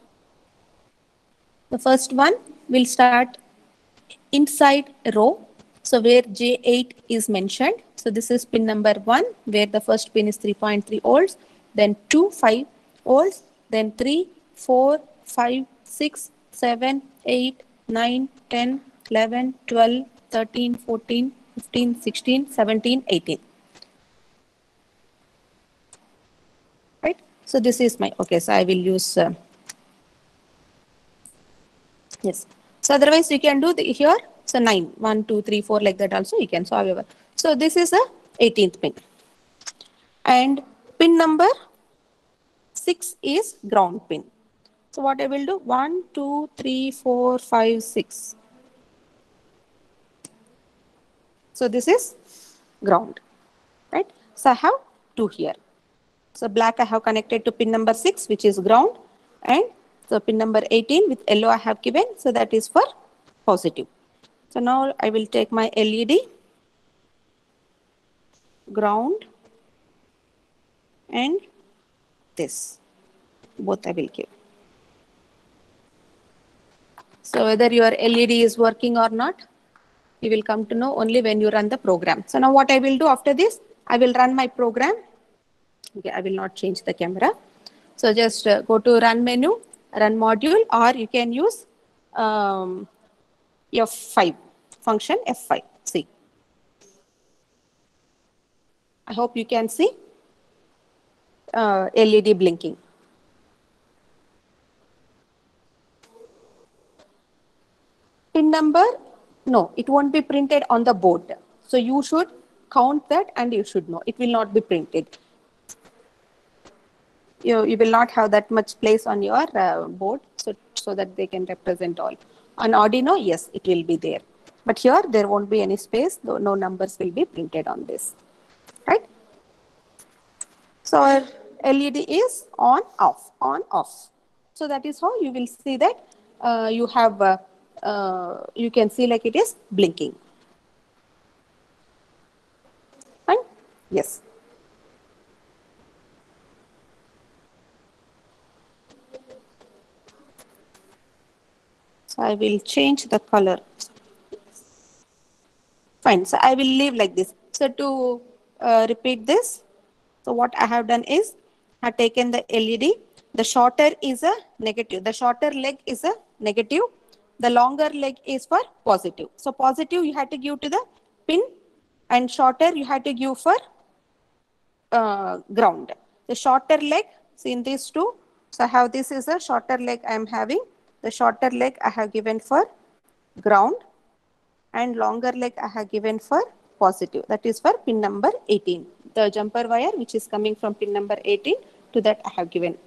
will start inside row. So where J8 is mentioned. So this is pin number 1, where the first pin is 3.3 volts, then 2, 5 volts, then 3, 4, 5, 6, 7, 8, 9, 10, 11, 12, 13, 14, 15, 16, 17, 18. Right? So this is my, okay, so I will use, yes. So otherwise you can do here, so 9, 1, 2, 3, 4 like that also you can. So however, so this is a 18th pin. And pin number 6 is ground pin. So what I will do, 1, 2, 3, 4, 5, 6. So this is ground, right? So I have 2 here. So black I have connected to pin number 6, which is ground, and so pin number 18 with yellow I have given, so that is for positive. So now I will take my LED, ground, and this, both I will give. So whether your LED is working or not, you will come to know only when you run the program. So now what I will do after this, I will run my program. Okay, I will not change the camera. So just go to run menu, run module, or you can use F5, function F5. See. I hope you can see LED blinking. Pin number, no, it won't be printed on the board. So you should count that and you should know. It will not be printed. You will not have that much place on your board so that they can represent all. On Arduino, yes, it will be there. But here, there won't be any space, though no numbers will be printed on this. Right? So our LED is on, off, on, off. So that is how you will see that you have, you can see like it is blinking. Fine? Yes. So I will change the color. Fine. So I will leave like this. So to repeat this, so what I have done is I have taken the LED. The shorter is a negative. The shorter leg is a negative. The longer leg is for positive. So positive you had to give to the pin, and shorter you had to give for ground. The shorter leg, see in these two, so I have this is a shorter leg I am having. The shorter leg I have given for ground, and longer leg I have given for positive. That is for pin number 18. The jumper wire which is coming from pin number 18, to that I have given.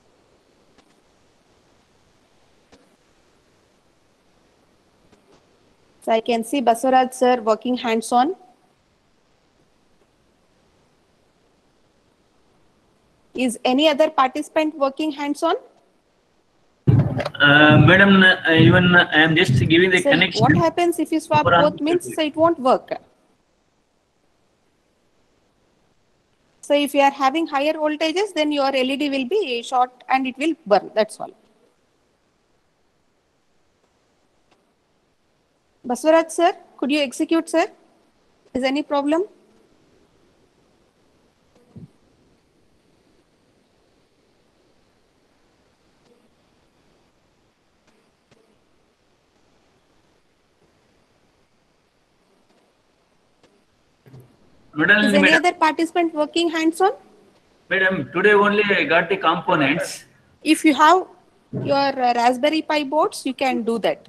So I can see Basuraj sir working hands-on. Is any other participant working hands-on? Madam, even I am just giving the So connection. what happens if you swap both means so it won't work? So if you are having higher voltages, then your LED will be short and it will burn. That's all. Baswaraj sir, could you execute, sir? Is any problem? Is any other participant working hands-on? Madam, today only I got the components. If you have your Raspberry Pi boards, you can do that.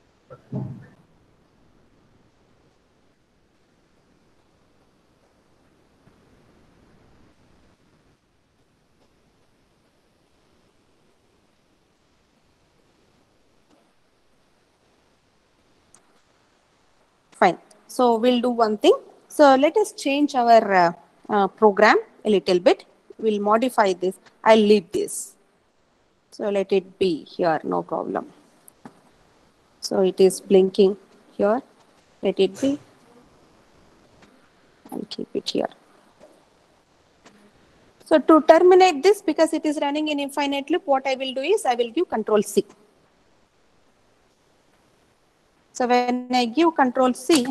Fine. So we'll do one thing. So let us change our program a little bit. We'll modify this. I'll leave this. So let it be here, no problem. So it is blinking here. Let it be. I'll keep it here. So to terminate this, because it is running in infinite loop, what I will do is I will give Control C. So when I give Control C,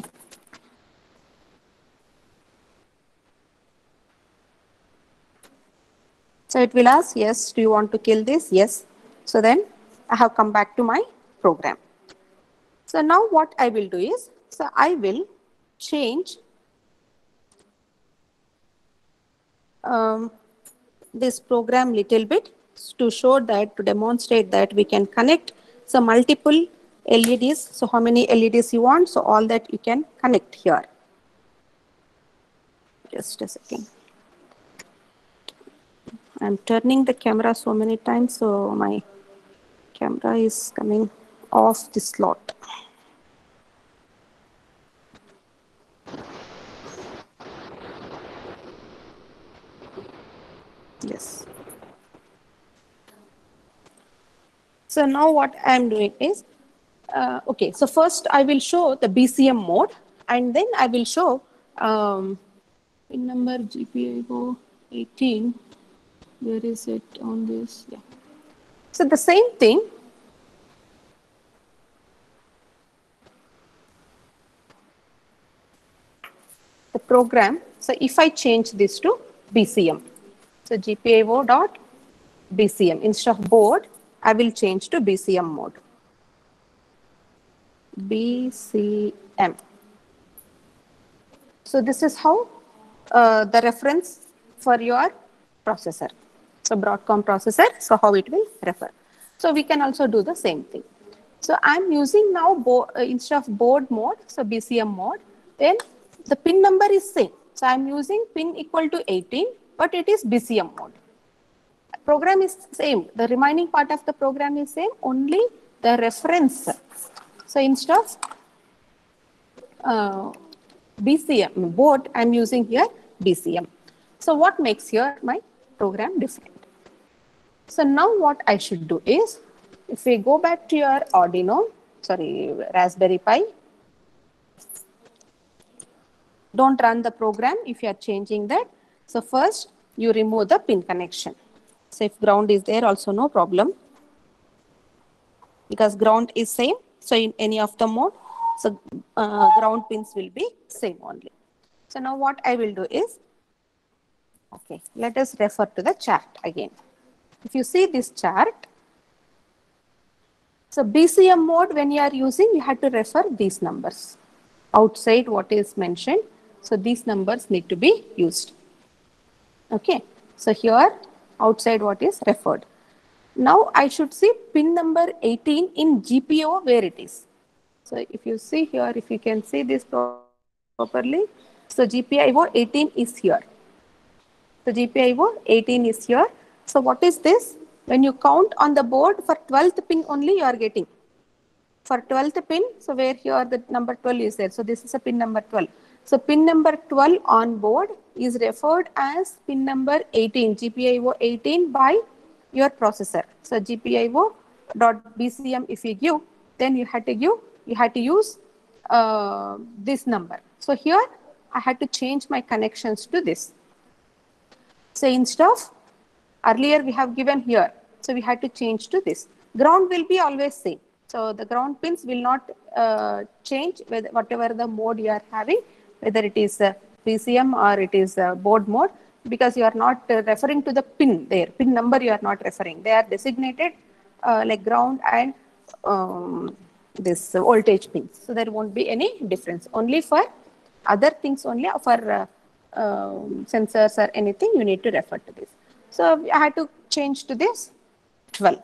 so it will ask, yes, do you want to kill this? Yes. So then I have come back to my program. So now what I will do is, so I will change this program little bit to show that, to demonstrate that we can connect some multiple LEDs. So how many LEDs you want? So all that you can connect here. Just a second. I'm turning the camera so many times, so my camera is coming off the slot. Yes. So now what I'm doing is, okay, so first I will show the BCM mode, and then I will show pin number GPIO 18. Where is it on this? Yeah. So the same thing. The program, so if I change this to BCM, so GPIO dot BCM, instead of board, I will change to BCM mode. BCM. So this is how the reference for your processor. So Broadcom processor, so how it will refer. So we can also do the same thing. So I'm using now instead of board mode, so BCM mode, then the pin number is same. So I'm using pin equal to 18, but it is BCM mode. Program is same. The remaining part of the program is same, only the reference. So instead of BCM board, I'm using here BCM. So what makes here my program different? So now what I should do is, if we go back to your Arduino, sorry, Raspberry Pi, don't run the program if you are changing that. So first you remove the pin connection. So if ground is there also no problem, because ground is same. So in any of the mode, so ground pins will be same only. So now what I will do is, okay, let us refer to the chart again. If you see this chart, so BCM mode, when you are using, you have to refer these numbers outside what is mentioned. So these numbers need to be used. Okay, so here outside what is referred. Now I should see pin number 18 in GPIO where it is. So if you see here, if you can see this properly, so GPIO 18 is here. So GPIO 18 is here. So what is this? When you count on the board for 12th pin only you are getting. For 12th pin, so where here the number 12 is there. So this is a pin number 12. So pin number 12 on board is referred as pin number 18, GPIO 18 by your processor. So GPIO.BCM if you give, then you had to use this number. So here I had to change my connections to this. So instead of earlier we have given here, so we had to change to this. Ground will be always same. So the ground pins will not change with whatever the mode you are having, whether it is PCM or it is board mode, because you are not referring to the pin there. Pin number you are not referring. They are designated like ground and this voltage pins. So there won't be any difference. Only for other things, only for sensors or anything, you need to refer to this. So I had to change to this 12.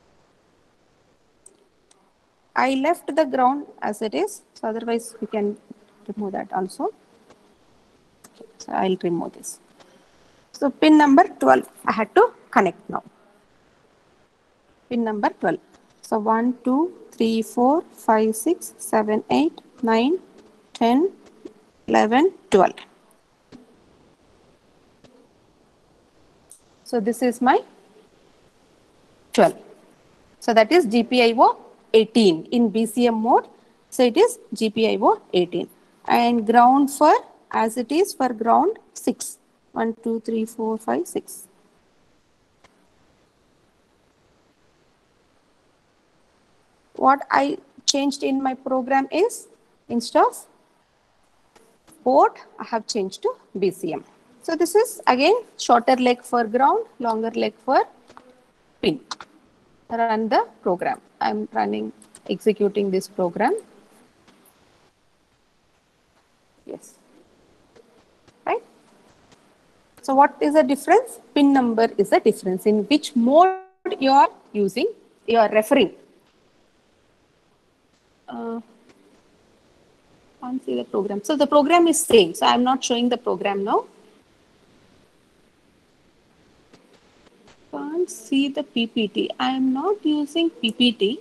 I left the ground as it is, so otherwise we can remove that also. Okay, so I'll remove this. So pin number 12, I had to connect now. Pin number 12. So 1, 2, 3, 4, 5, 6, 7, 8, 9, 10, 11, 12. So this is my 12. So that is GPIO 18 in BCM mode. So it is GPIO 18. And ground for, as it is for ground 6. 1, 2, 3, 4, 5, 6. What I changed in my program is, instead of board, I have changed to BCM. So this is again shorter leg for ground, longer leg for pin. Run the program. I'm executing this program. Yes. Right? So what is the difference? Pin number is the difference in which mode you are using, you are referring. Can't see the program. So the program is same. So I'm not showing the program now. Can't see the PPT. I am not using PPT.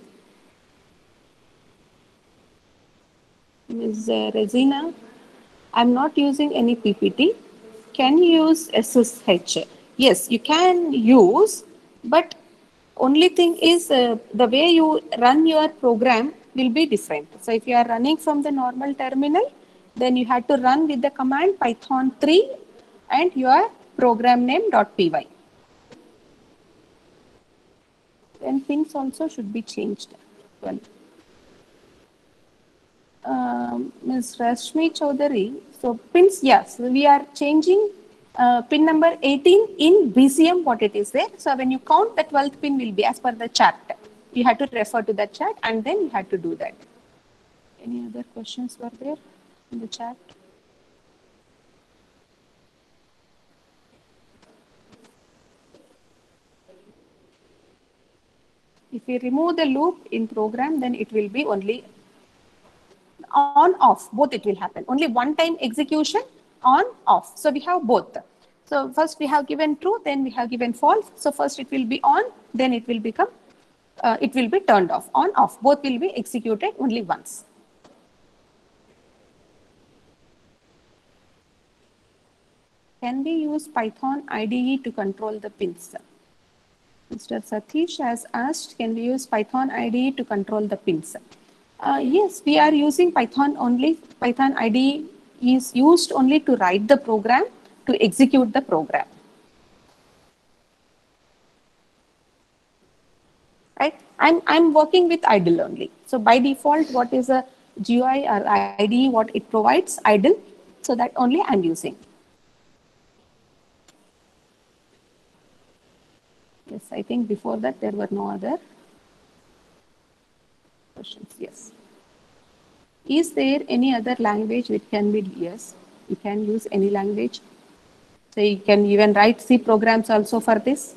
Ms. Resina, I'm not using any PPT. Can you use SSH? Yes, you can use, but only thing is the way you run your program will be different. So if you are running from the normal terminal, then you have to run with the command Python 3 and your program name .py. Then pins also should be changed. Well, Ms. Rashmi Chaudhary, so pins, yes, we are changing pin number 18 in BCM, what it is there. So when you count, the 12th pin will be as per the chart. You have to refer to the chat and then you have to do that. Any other questions were there in the chat? If we remove the loop in program, then it will be only on off, both it will happen. Only one time execution, on off. So we have both. So first we have given true, then we have given false. So first it will be on, then it will become, it will be turned off. On off, both will be executed only once. Can we use Python IDE to control the pins? Mr. Satish has asked, can we use Python IDE to control the pins? Yes, we are using Python only. Python IDE is used only to write the program, to execute the program. Right? I'm working with idle only. So by default, what is a GUI or IDE, what it provides? Idle. So that only I'm using. Yes, I think before that there were no other questions. Yes. Is there any other language which can be? Yes, you can use any language. So you can even write C programs also for this.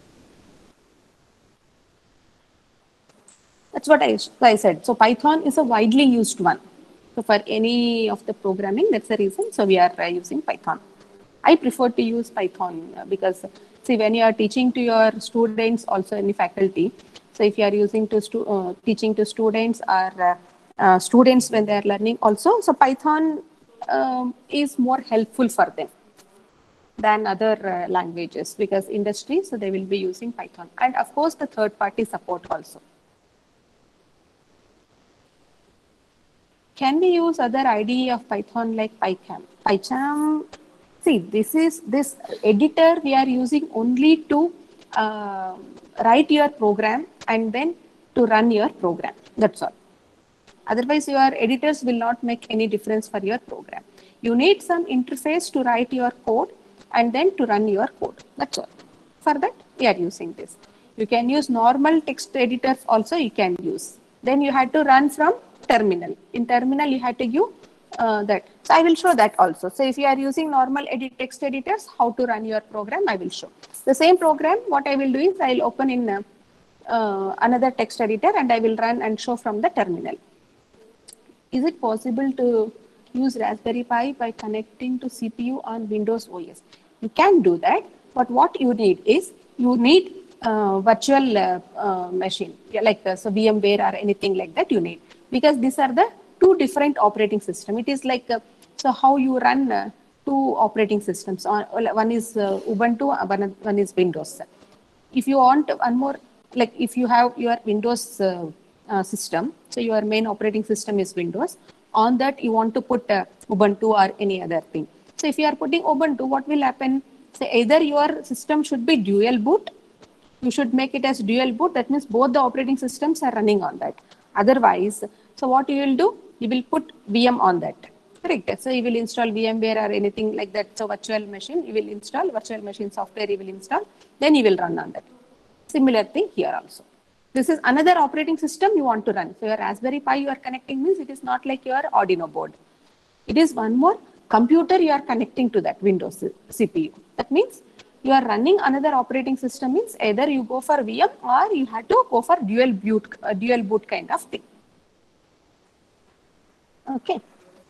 That's what I said. So Python is a widely used one. So for any of the programming, that's the reason. So we are using Python. I prefer to use Python because see, when you are teaching to your students, also any faculty, so if you are using to teaching to students or students when they are learning also, so Python is more helpful for them than other languages because industry, so they will be using Python. And of course, the third-party support also. Can we use other IDE of Python like PyCharm? PyCharm, See, this editor we are using only to write your program and then to run your program. That's all. Otherwise, your editors will not make any difference for your program. You need some interface to write your code and then to run your code. That's all. For that, we are using this. You can use normal text editors also you can use. Then you had to run from terminal. In terminal, you had to give that. So I will show that also. So if you are using normal text editors, how to run your program, I will show. The same program, what I will do is I will open in another text editor and I will run and show from the terminal. Is it possible to use Raspberry Pi by connecting to CPU on Windows OS? You can do that, but what you need is you need virtual machine, like so VMware or anything like that you need, because these are the two different operating systems. It is like, so how you run two operating systems. One is Ubuntu, one is Windows. If you want one more, like if you have your Windows system, so your main operating system is Windows, on that you want to put Ubuntu or any other thing. So if you are putting Ubuntu, what will happen? So either your system should be dual boot, you should make it as dual boot, that means both the operating systems are running on that. Otherwise, so what you will do, you will put VM on that, correct? So you will install VMware or anything like that. So virtual machine, you will install virtual machine software, you will install, then you will run on that. Similar thing here also. This is another operating system you want to run. So your Raspberry Pi you are connecting means it is not like your Arduino board. It is one more computer you are connecting to that Windows CPU. That means you are running another operating system, means either you go for VM or you have to go for dual boot kind of thing. Okay.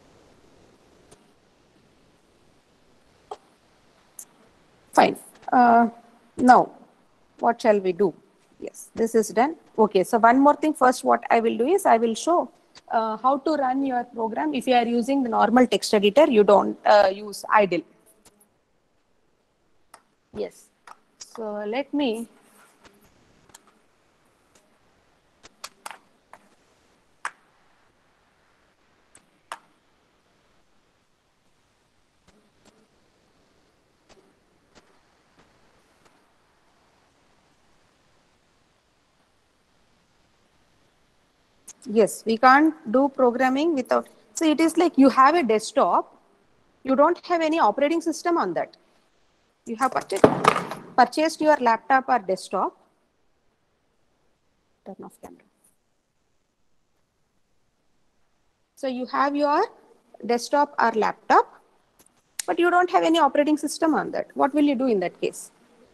Fine. Now, what shall we do? Yes, this is done. Okay, so one more thing. First, what I will do is I will show how to run your program. If you are using the normal text editor, you don't use idle. Yes. So let me yes, we can't do programming without. So it is like you have a desktop, you don't have any operating system on that. You have purchased your laptop or desktop. Turn off camera. So you have your desktop or laptop, but you don't have any operating system on that. What will you do in that case?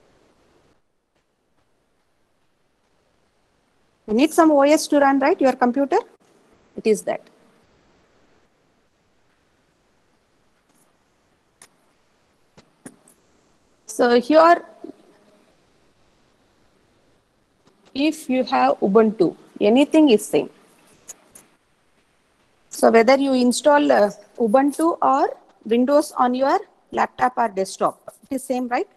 You need some OS to run, right? Your computer? It is that. So here, if you have Ubuntu, anything is same. So whether you install Ubuntu or Windows on your laptop or desktop, it is same, right?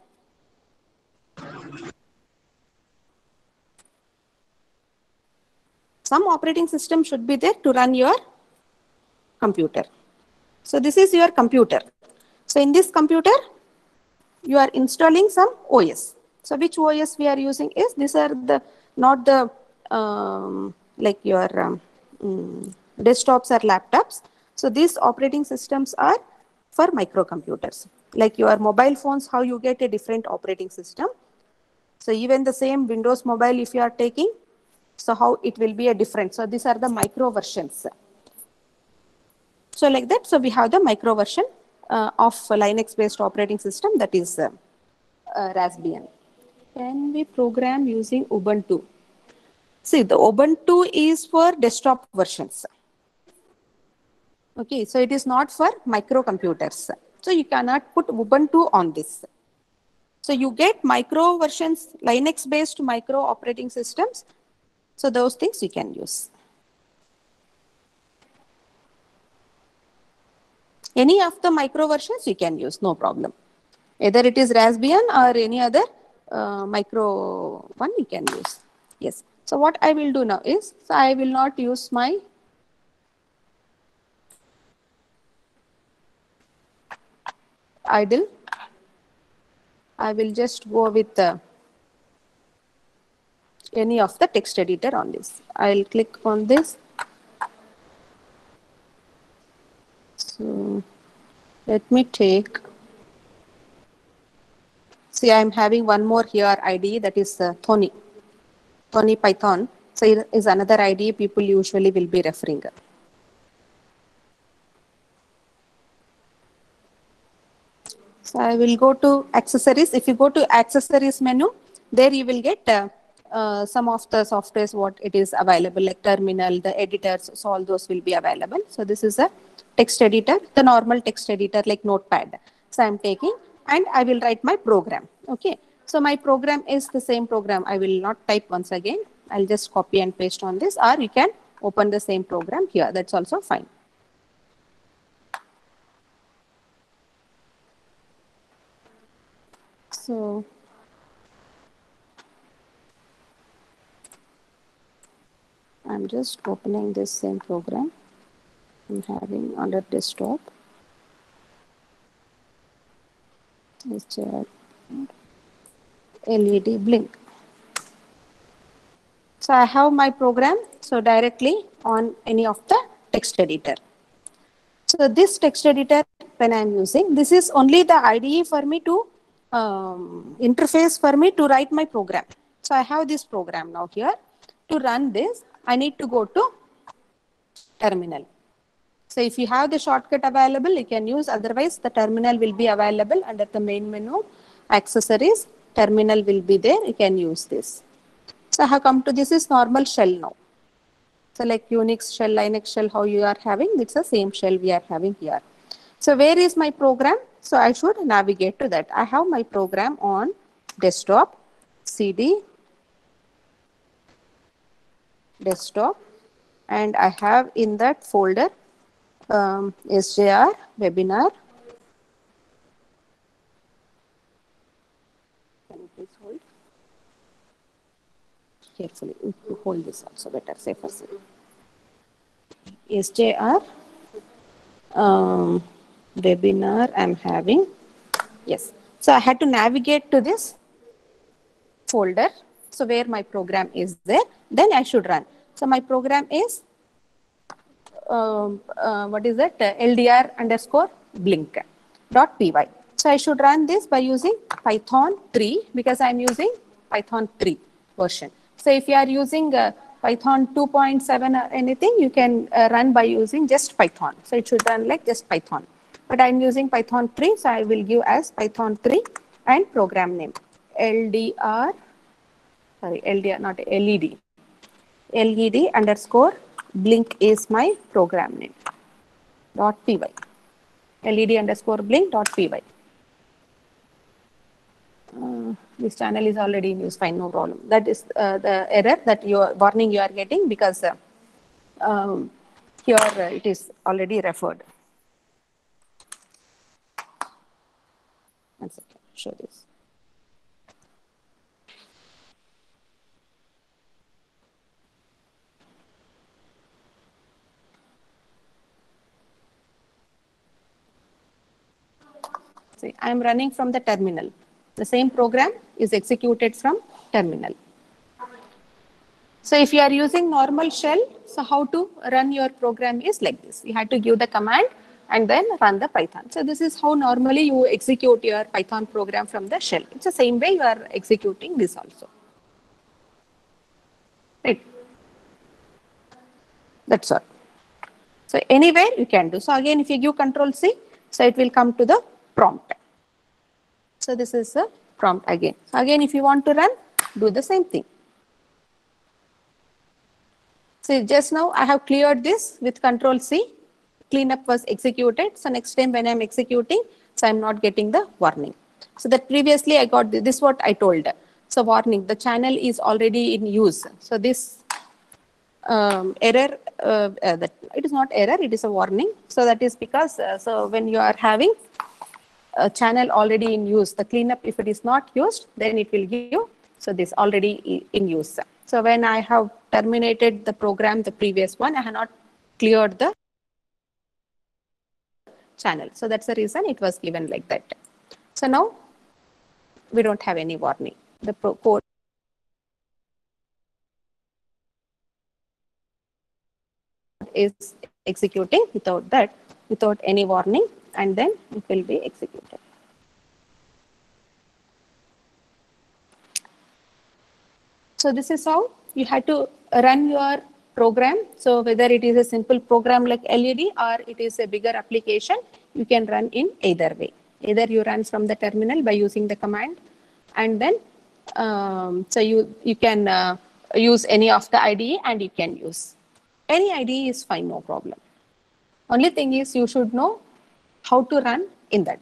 Some operating system should be there to run your computer. So this is your computer. So in this computer, you are installing some OS. So which OS we are using is, these are the, not the, like your desktops or laptops. So these operating systems are for microcomputers. Like your mobile phones, how you get a different operating system. So even the same Windows mobile, if you are taking, so how it will be a different. So these are the micro versions. So like that, so we have the micro version of Linux based operating system, that is Raspbian. Can we program using Ubuntu? See, the Ubuntu is for desktop versions. Okay, so it is not for microcomputers. So you cannot put Ubuntu on this. So you get micro versions, Linux based micro operating systems. So those things you can use. Any of the micro versions you can use, no problem. Either it is Raspbian or any other micro one you can use. Yes. So what I will do now is, so I will not use my idle. I will just go with any of the text editor on this. I'll click on this. So let me take, see, I'm having one more here IDE, that is Thony Python. So it is another IDE people usually will be referring. So I will go to accessories. If you go to accessories menu, there you will get some of the softwares what it is available, like terminal, the editors, so all those will be available. So this is a text editor, the normal text editor like Notepad. So I'm taking and I will write my program. Okay. So my program is the same program. I will not type once again. I'll just copy and paste on this, or you can open the same program here. That's also fine. So I'm just opening this same program I'm having under desktop. It's LED blink. So I have my program so directly on any of the text editor. So this text editor when I'm using, this is only the IDE for me to interface for me to write my program. So I have this program now here. To run this, I need to go to terminal. So if you have the shortcut available, you can use. Otherwise, the terminal will be available under the main menu, accessories, terminal will be there. You can use this. So I have come to this is normal shell now. So like Unix shell, Linux shell, how you are having, it's the same shell we are having here. So where is my program? So I should navigate to that. I have my program on desktop, CD, desktop, and I have in that folder SJR, webinar. Can you please hold? Carefully, hold this also better, safer side. SJR, webinar I'm having. Yes. So I had to navigate to this folder. So where my program is there, then I should run. So my program is, what is that? LDR_blink.py. So I should run this by using Python 3 because I'm using Python 3 version. So if you are using Python 2.7 or anything, you can run by using just Python. So it should run like just Python. But I'm using Python 3, so I will give as Python 3 and program name LDR, sorry, LDR, not LED. LED_blink is my program name. .py. LED_blink.py. This channel is already in use, fine, no problem. That is the error that warning you are getting because here it is already referred. One second, show this. See, I am running from the terminal. The same program is executed from terminal. So if you are using normal shell, so how to run your program is like this. You have to give the command and then run the Python. So this is how normally you execute your Python program from the shell. It's the same way you are executing this also. Right. That's all. So anywhere you can do. So again, if you give Control+C, so it will come to the prompt. So this is a prompt again. So again, if you want to run, do the same thing. So just now I have cleared this with Control+C. Cleanup was executed. So next time when I'm executing, so I'm not getting the warning. So that previously I got this what I told. So warning, the channel is already in use. So this error, that it is not error, it is a warning. So that is because so when you are having a channel already in use, the cleanup, if it is not used, then it will give you, so this already in use. So when I have terminated the program, the previous one, I have not cleared the channel. So that's the reason it was given like that. So now we don't have any warning. The code is executing without any warning, and then it will be executed. So this is how you have to run your program. So whether it is a simple program like LED or it is a bigger application, you can run in either way. Either you run from the terminal by using the command, and then so you can use any of the IDE, and you can use any IDE is fine, no problem. Only thing is you should know how to run in that.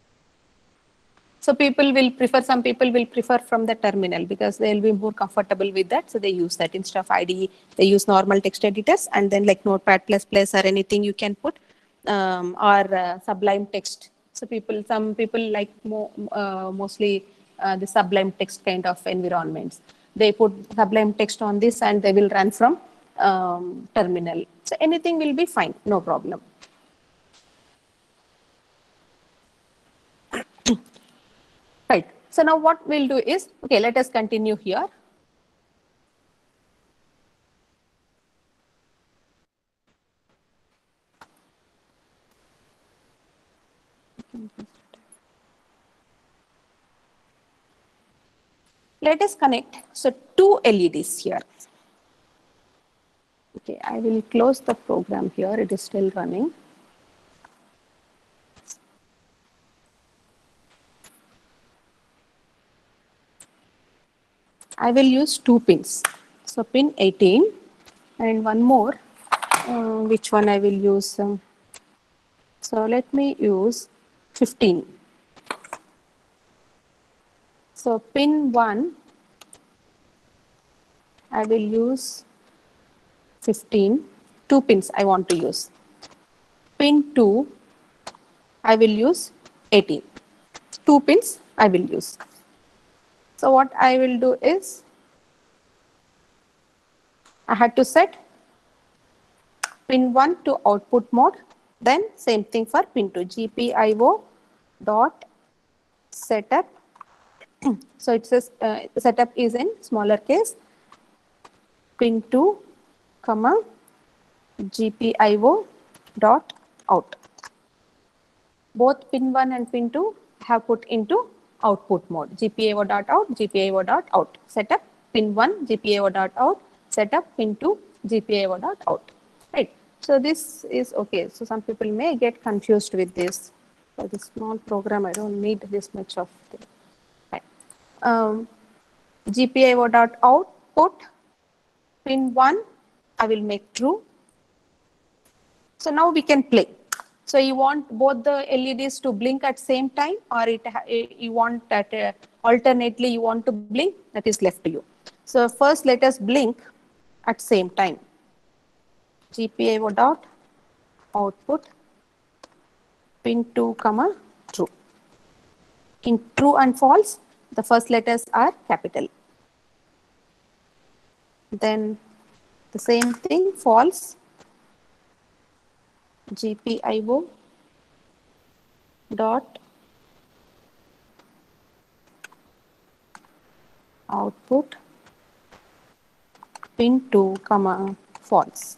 So some people will prefer from the terminal because they will be more comfortable with that. So they use that instead of IDE. They use normal text editors, and then like Notepad++ or anything you can put, or Sublime Text. So some people like mostly the Sublime Text kind of environments. They put Sublime Text on this and they will run from terminal. So anything will be fine, no problem. Right. So now what we'll do is, okay, let us continue here. Let us connect. So two LEDs here. Okay, I will close the program here. It is still running. I will use 2 pins. So pin 18 and one more. Which one I will use? So let me use 15. So pin 1, I will use 15. 2 pins I want to use. Pin 2, I will use 18. 2 pins I will use. So what I will do is, I had to set pin 1 to output mode. Then same thing for pin 2, GPIO dot setup. So it says setup is in smaller case, pin 2, comma, GPIO dot out. Both pin 1 and pin 2 have put into output mode, GPIO dot out, GPIO dot out. Setup pin 1, GPIO dot out, setup pin 2, GPIO dot out. Right. So this is okay. So some people may get confused with this. For this small program, I don't need this much of thing. Right. GPIO dot output pin 1, I will make true. So now we can play. So you want both the LEDs to blink at same time, or you want that alternately you want to blink, that is left to you. So first let us blink at same time. GPIO dot output pin 2, comma, true. In true and false, the first letters are capital. Then the same thing, false, GPIO dot output pin 2, comma, false.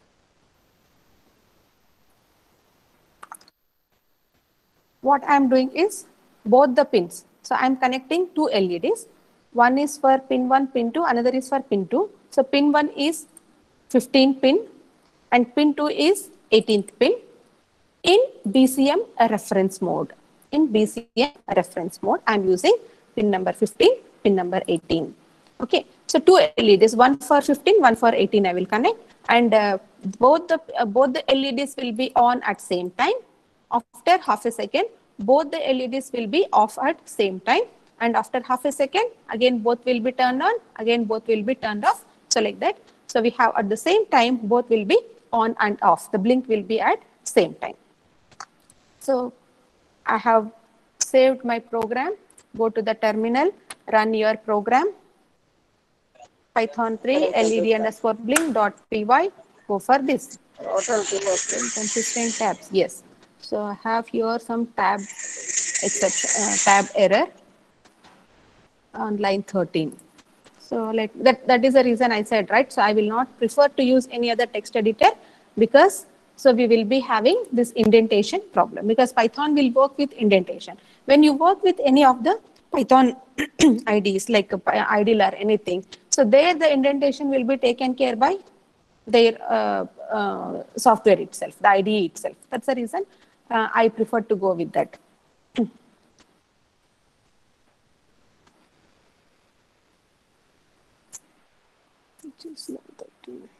What I am doing is both the pins. So I am connecting 2 LEDs. One is for pin 1, pin 2, another is for pin 2. So pin 1 is 15 pin and pin 2 is 18th pin in BCM reference mode. In BCM reference mode, I am using pin number 15, pin number 18. Okay, so 2 LEDs, one for 15, one for 18 I will connect, and both the LEDs will be on at same time. After half a second, both the LEDs will be off at same time, and after half a second, again both will be turned on, again both will be turned off. So like that. So we have at the same time, both will be on and off. The blink will be at same time. So I have saved my program. Go to the terminal, run your program. Python 3 LED_blink.py. Go for this. Consistent tabs. Yes. So I have here some tab exception, tab error on line 13. So that is the reason I said, right? So I will not prefer to use any other text editor because so we will be having this indentation problem because Python will work with indentation. When you work with any of the Python IDs like IDLE or anything, so there the indentation will be taken care by their software itself, the IDE itself. That's the reason I prefer to go with that. Just like that.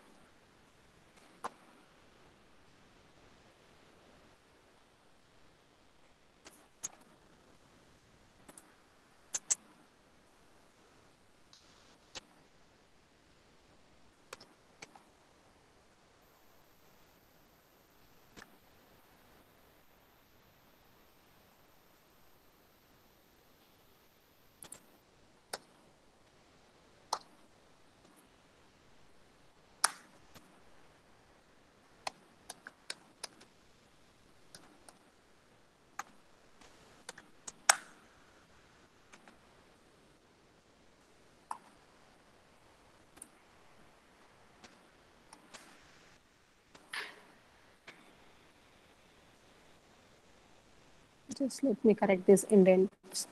Just let me correct this indents.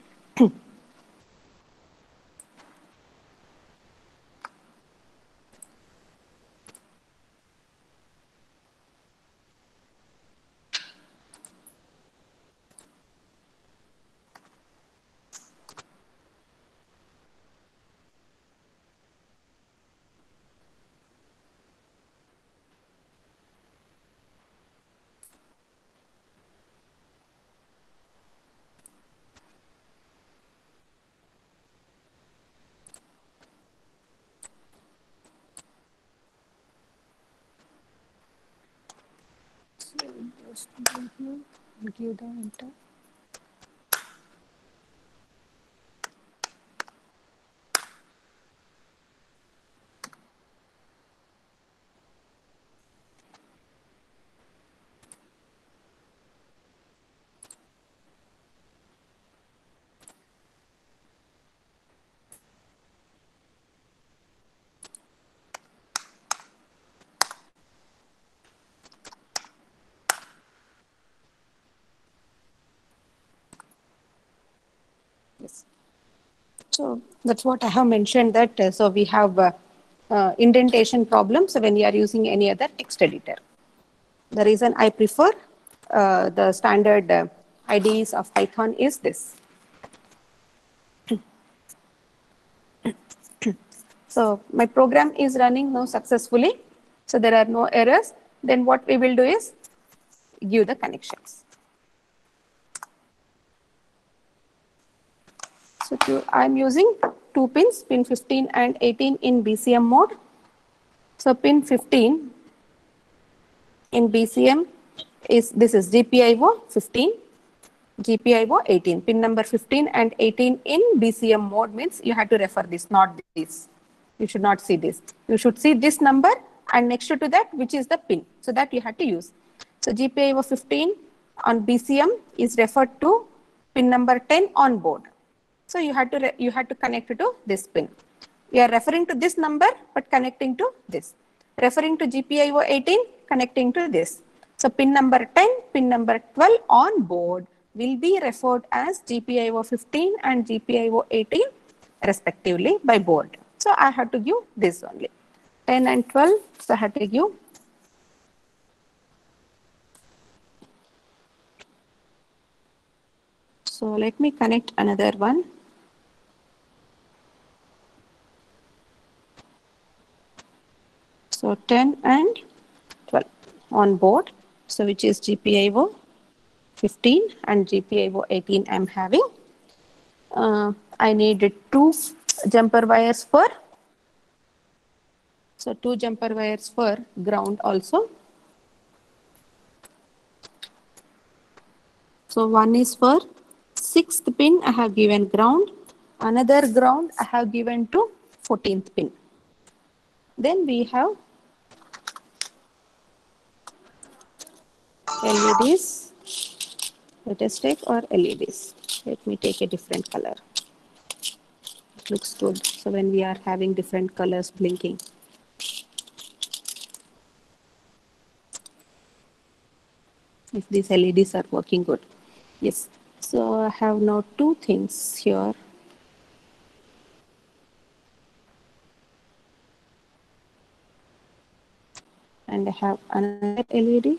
Just give the enter. Yes. So that's what I have mentioned that so we have indentation problems when you are using any other text editor. The reason I prefer the standard IDEs of Python is this. So my program is running now successfully. So there are no errors. Then what we will do is give the connections. So I'm using two pins, pin 15 and 18 in BCM mode. So pin 15 in BCM this is GPIO 15, GPIO 18. Pin number 15 and 18 in BCM mode means you have to refer this, not this. You should not see this. You should see this number and next to that which is the pin. So that you have to use. So GPIO 15 on BCM is referred to pin number 10 on board. So you had to connect it to this pin. You are referring to this number but connecting to this. Referring to GPIO 18, connecting to this. So pin number 10, pin number 12 on board will be referred as GPIO 15 and GPIO 18 respectively by board. So I have to give this only. 10 and 12, so I have to give. So let me connect another one. So 10 and 12 on board. So which is GPIO 15 and GPIO 18 I'm having. I needed two jumper wires for. So two jumper wires for ground also. So one is for 6th pin I have given ground. Another ground I have given to 14th pin. Then we have LEDs. Let us take or LEDs. Let me take a different color. It looks good. So when we are having different colors blinking. If these LEDs are working good. Yes. So I have now two things here. And I have another LED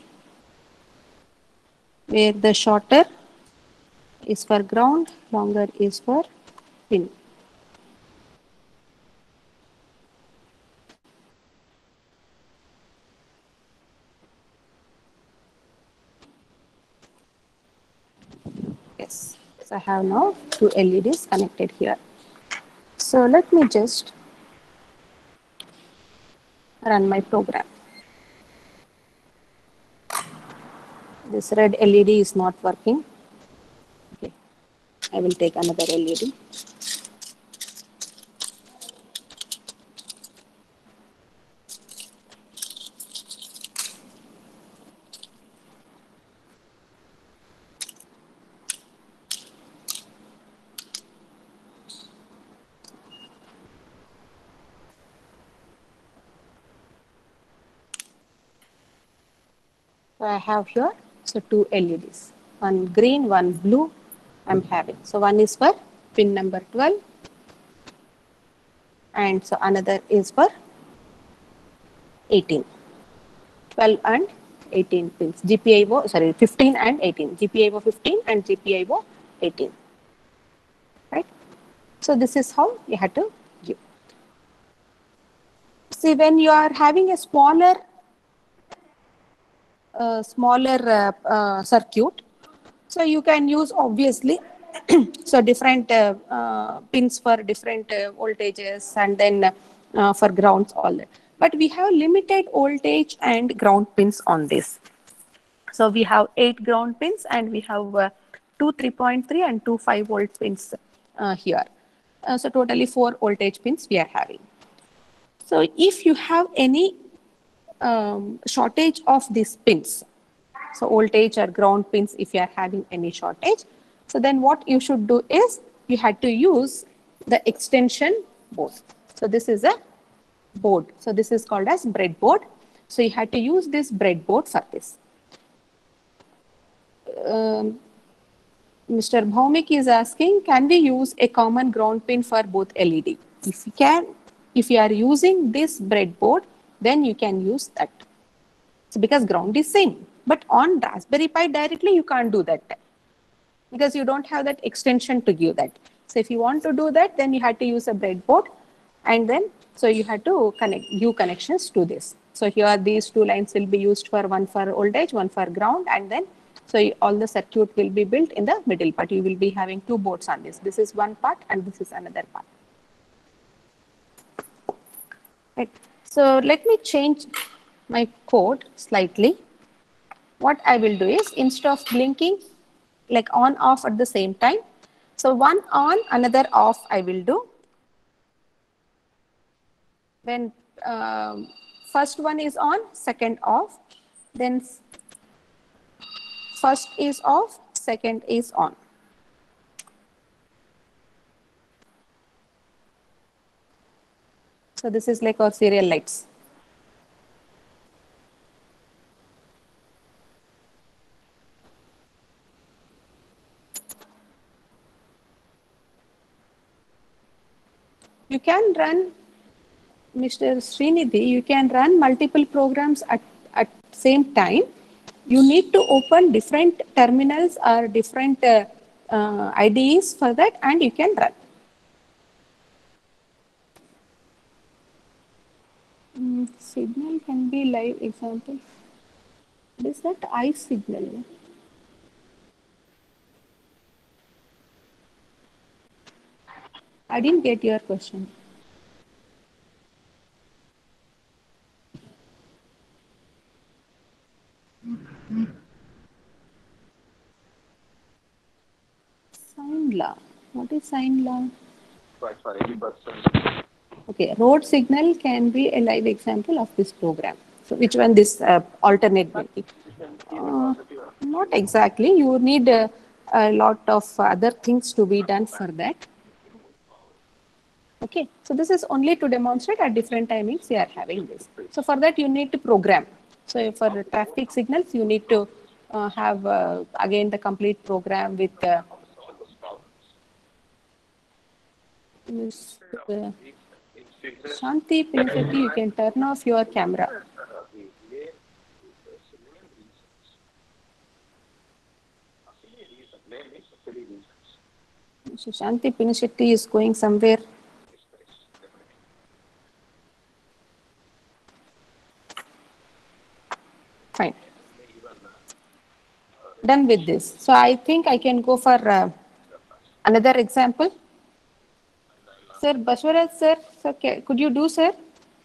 where the shorter is for ground, longer is for pin. Yes, so I have now two LEDs connected here. So let me just run my program. This red LED is not working. Okay, I will take another LED. So I have here two LEDs, one green, one blue I'm having. So one is for pin number 12 and so another is for 18. 12 and 18 pins. GPIO, sorry, 15 and 18. GPIO 15 and GPIO 18. Right? So this is how you have to give. See, when you are having a smaller circuit, so you can use obviously so different pins for different voltages and then for grounds, all that. But we have limited voltage and ground pins on this. So we have 8 ground pins and we have 2 3.3 and 2 5 volt pins here. So totally 4 voltage pins we are having. So if you have any shortage of these pins, so voltage or ground pins, if you are having any shortage, so then what you should do is you had to use the extension board. So this is a board. So this is called as breadboard. So you had to use this breadboard for this. Mr. Bhaumik is asking, can we use a common ground pin for both LED? If you can, if you are using this breadboard, then you can use that. So because ground is same, but on Raspberry Pi directly you can't do that because you don't have that extension to give that. So if you want to do that, then you had to use a breadboard, and then so you had to connect U connections to this. So here these two lines will be used for one for voltage, one for ground, and then so all the circuit will be built in the middle part. You will be having 2 boards on this. This is one part and this is another part. Right. So let me change my code slightly. What I will do is, instead of blinking like on off at the same time, so one on, another off I will do. When first one is on, second off, then first is off, second is on. So this is like our serial lights. You can run, Mr. Srinidhi, you can run multiple programs at same time. You need to open different terminals or different IDEs for that, and you can run. Signal can be live example. What is that? iSignal. I didn't get your question. Sign law. What is sign law? For any person. Okay, road signal can be a live example of this program. So which one? This alternate will be. Not exactly. You need a lot of other things to be done for that. Okay, so this is only to demonstrate at different timings we are having this. So for that you need to program. So for traffic signals you need to have again the complete program with Shanti Pinipati, you can turn off your camera. So Shanti Pinipati is going somewhere. Fine. Done with this. So I think I can go for another example. Sir, Bashwaraj sir, could you do, sir?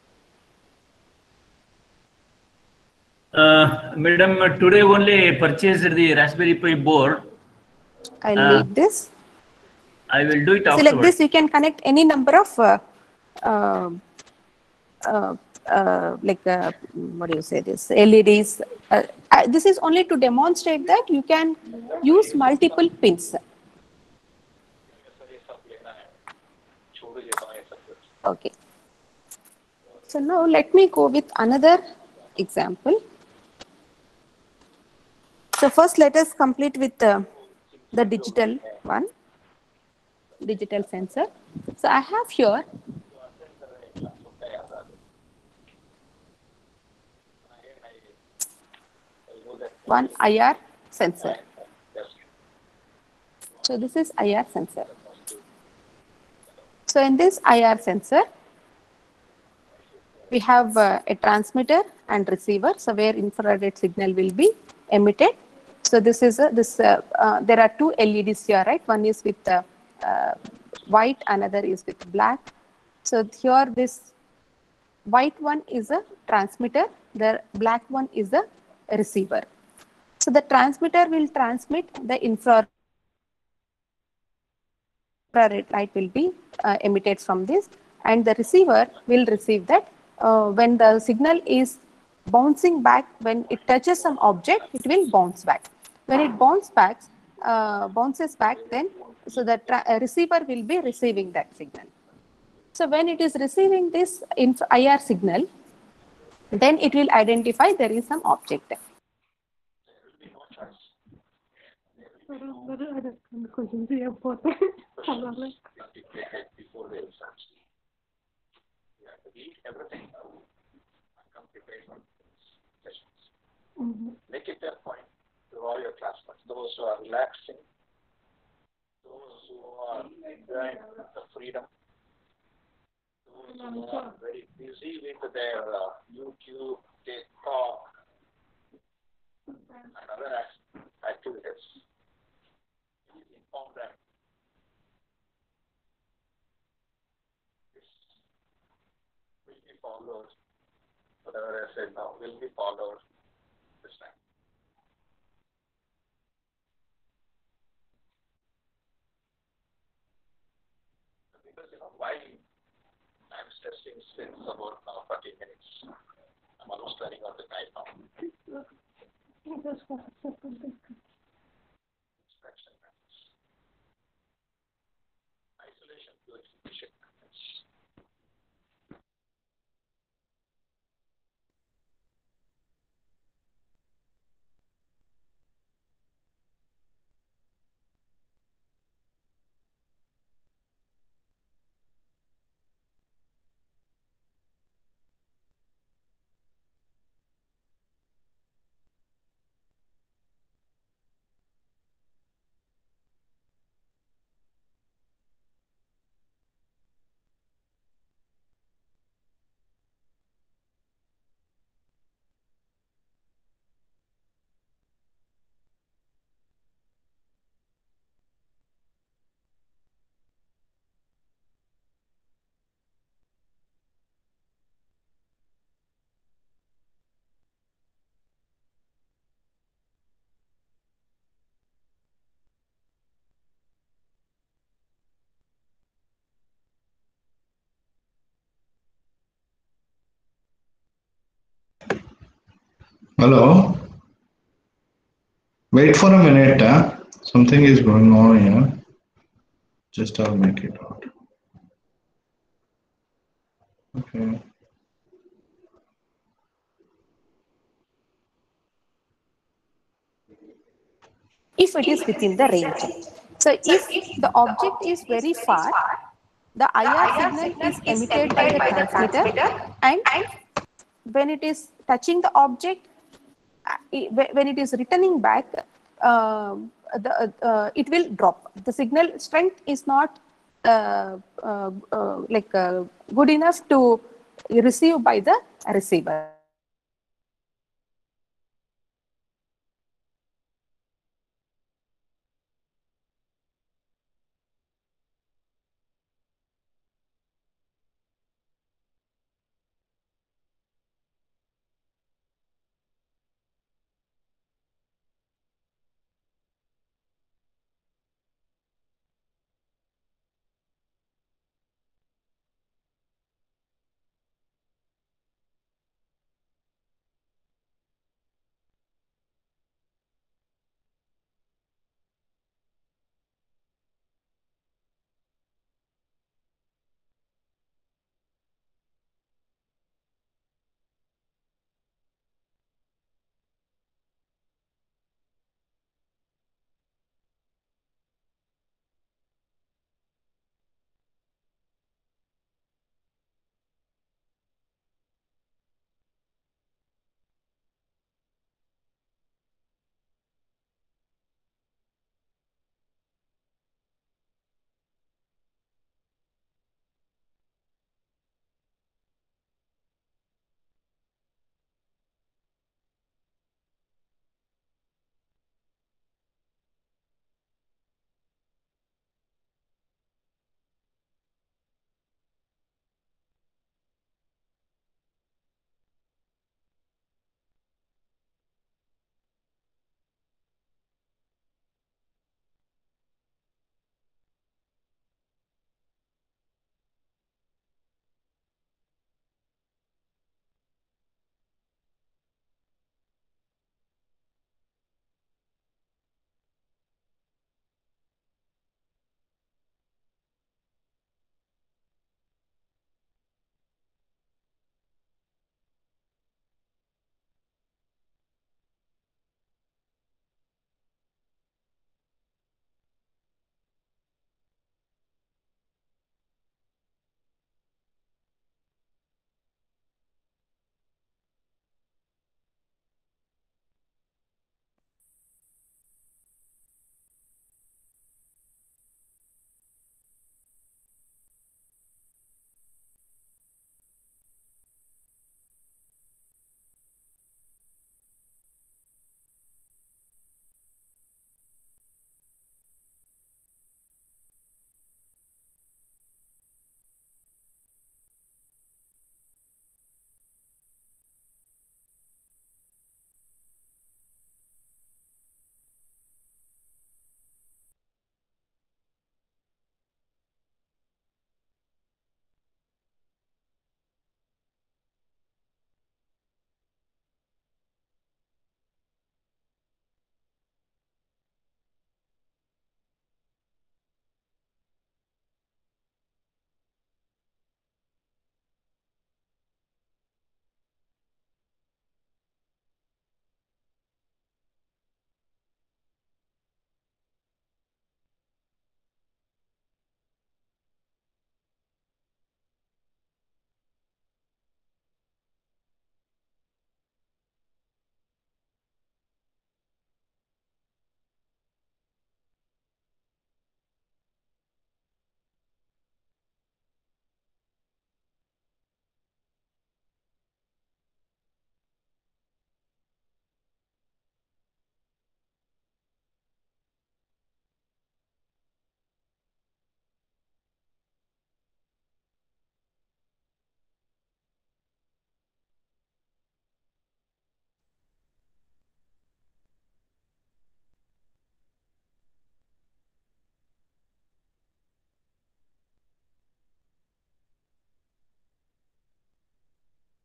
Madam, today only purchased the Raspberry Pi board. I'll leave this. I will do it afterwards. So like this, you can connect any number of what do you say this, LEDs. This is only to demonstrate that you can use multiple pins. Okay. So now let me go with another example. So first let us complete with the digital one, digital sensor. So I have here one IR sensor. So this is IR sensor. So in this IR sensor, we have a transmitter and receiver. So where infrared signal will be emitted. So this is there are two LEDs here, right? One is with white, another is with black. So here this white one is a transmitter, the black one is a receiver. So the transmitter will transmit the infrared light will be emitted from this, and the receiver will receive that. When the signal is bouncing back, when it touches some object, it will bounce back. When it bounces back, then so the receiver will be receiving that signal. So when it is receiving this IR signal, then it will identify there is some object there. Make it a point to all your classmates, those who are relaxing, those who are enjoying the freedom, those who are very busy with their YouTube, TikTok, and other activities. Please inform them. This will be followed. Whatever I said now will be followed this time. Because why I'm stressing since about now 40 minutes. I'm almost running out of time now. Inspection methods. Isolation purification methods. Hello. Wait for a minute. Something is going on here. Just I'll make it out. Okay. If it is within the range. So if the object is very far, the IR signal is emitted by the transmitter, and when it is touching the object, when it is returning back, it will drop. The signal strength is not good enough to receive by the receiver.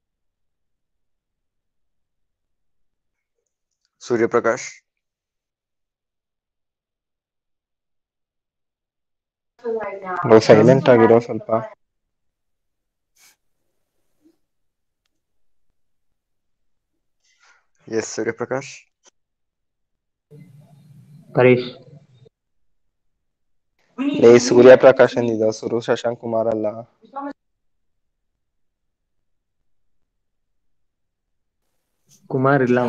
Surya Prakash. Silent ಆಗಿರೋ ಸ್ವಲ್ಪ. Yes Suryaprakash. Paresh. Suryaprakash ಅಂದಿದ್ದ ಸುರು ಶಶಾಂಕ್ ಕುಮಾರ್ ಅಲ್ಲ. ಕುಮಾರ್ ಇಲ್ಲ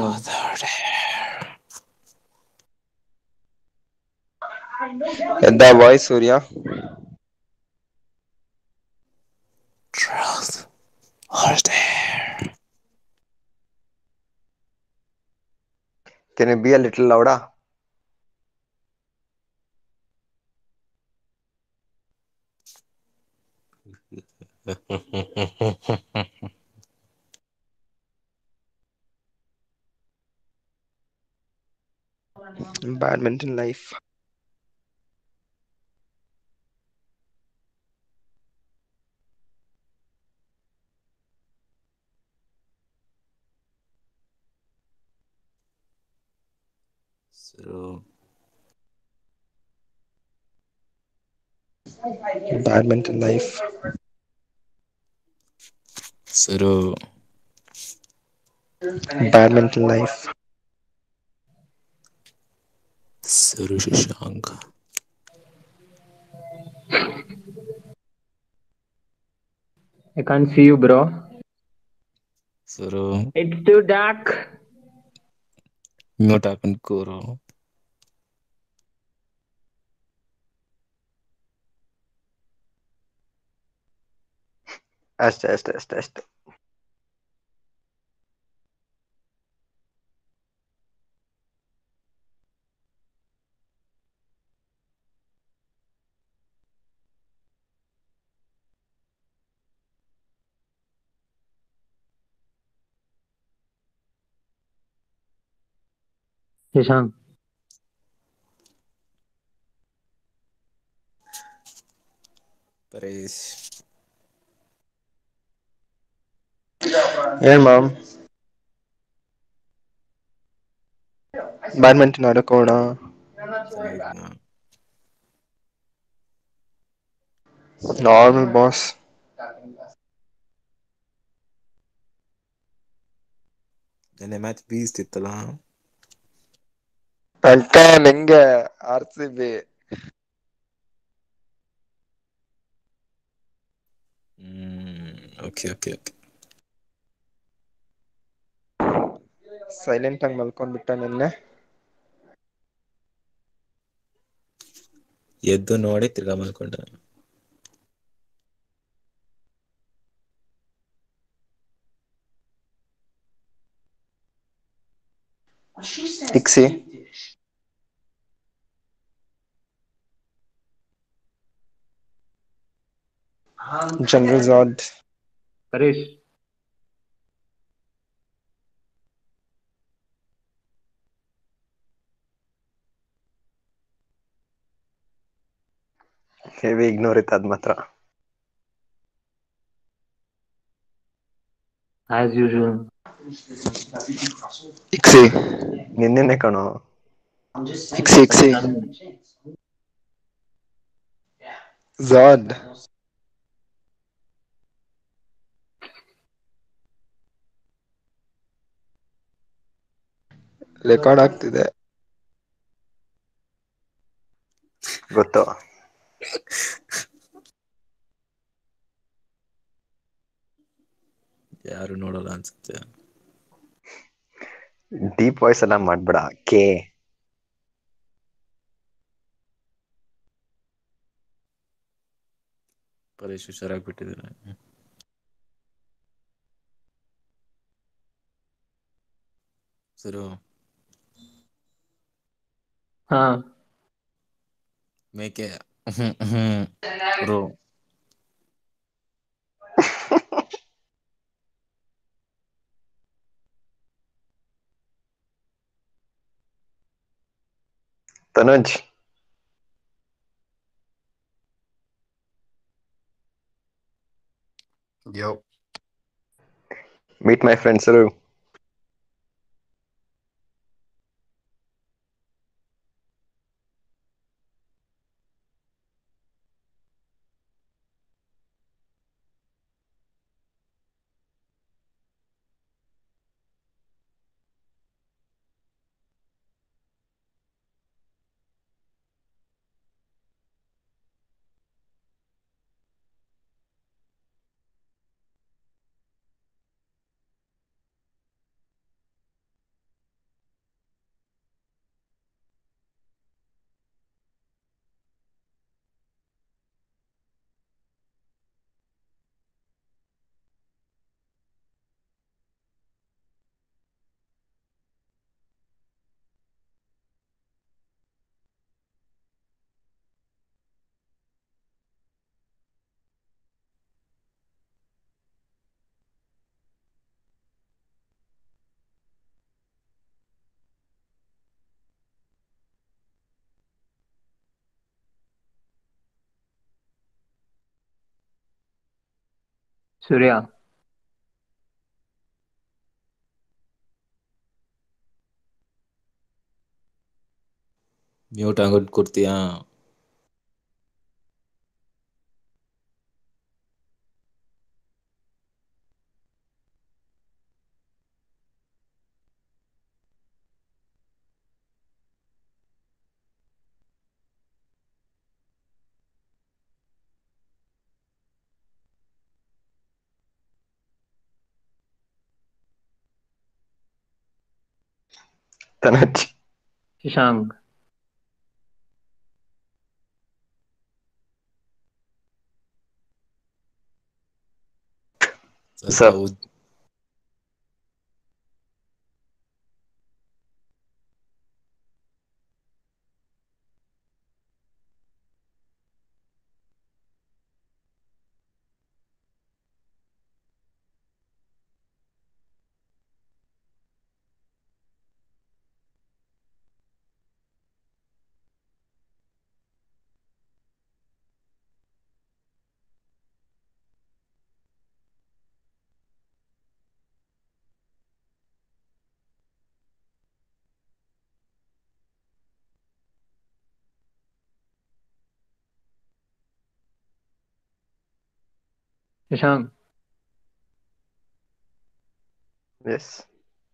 ಎದ್ದ ಬಾಯ್ ಸೂರ್ಯ. Can you be a little louder? Badminton life. Badminton life. Badminton life. Suru Shashank. I can't see you, bro. Suru. It's too dark. What happened, Kuro? ಅಷ್ಟೇ. Shashank. Paresh. ಏನ್ ಮಾಮ್ ಬ್ಯಾಡ್ಮಿಂಟನ್ ಆಡಕೋಣ. Normal boss. ನೆನ್ನೆ ಮ್ಯಾಚ್ ಬೀಸ್ಟ್ ಇತ್ತಲ್ಲ. ನಂಗೆ RCB. Okay. Silent ಆಗಿ ಮಲ್ಕೊಂಡ್ಬಿಟ್ಟ ನಿನ್ನೆ. ಎದ್ದು ನೋಡಿ ತಿರ್ಗಾ ಮಲ್ಕೊಂಡ. ಇಕ್ಸಿ. ಜನರಲ್ ಝಾಡ್. ಪರೇಶ್. ಹೆವಿ ಇಗ್ನೋರ್ ಇತ್ತು ಅದ್ ಮಾತ್ರ. As usual. ಇಕ್ಸಿ ನಿನ್ನೆನೆ ಕಣೋ. ಇಕ್ಸಿ ಝಾಡ್. ರೆಕಾರ್ಡ್ ಆಗ್ತಿದೆ ಗೊತ್ತು. ಯಾರು ನೋಡಲ್ಲ ಅನ್ಸುತ್ತೆ. ಡೀಪ್ ವಾಯ್ಸ್ ಎಲ್ಲ ಮಾಡ್ಬೇಡ. ಕೆ ಪರೇಶ್ ಹುಷಾರಾಗ್ಬಿಟ್ಟಿದ್ದಾರೆ. ಸರು. ಹಾ ಮೇಕೆ ರೋ. Tanuj. Yo. Meet my friend Saru. Surya. Mute ಆಗೋದು ಕೊಡ್ತೀಯಾ? Tanaj. Shashank. Sir. Shashank. Yes.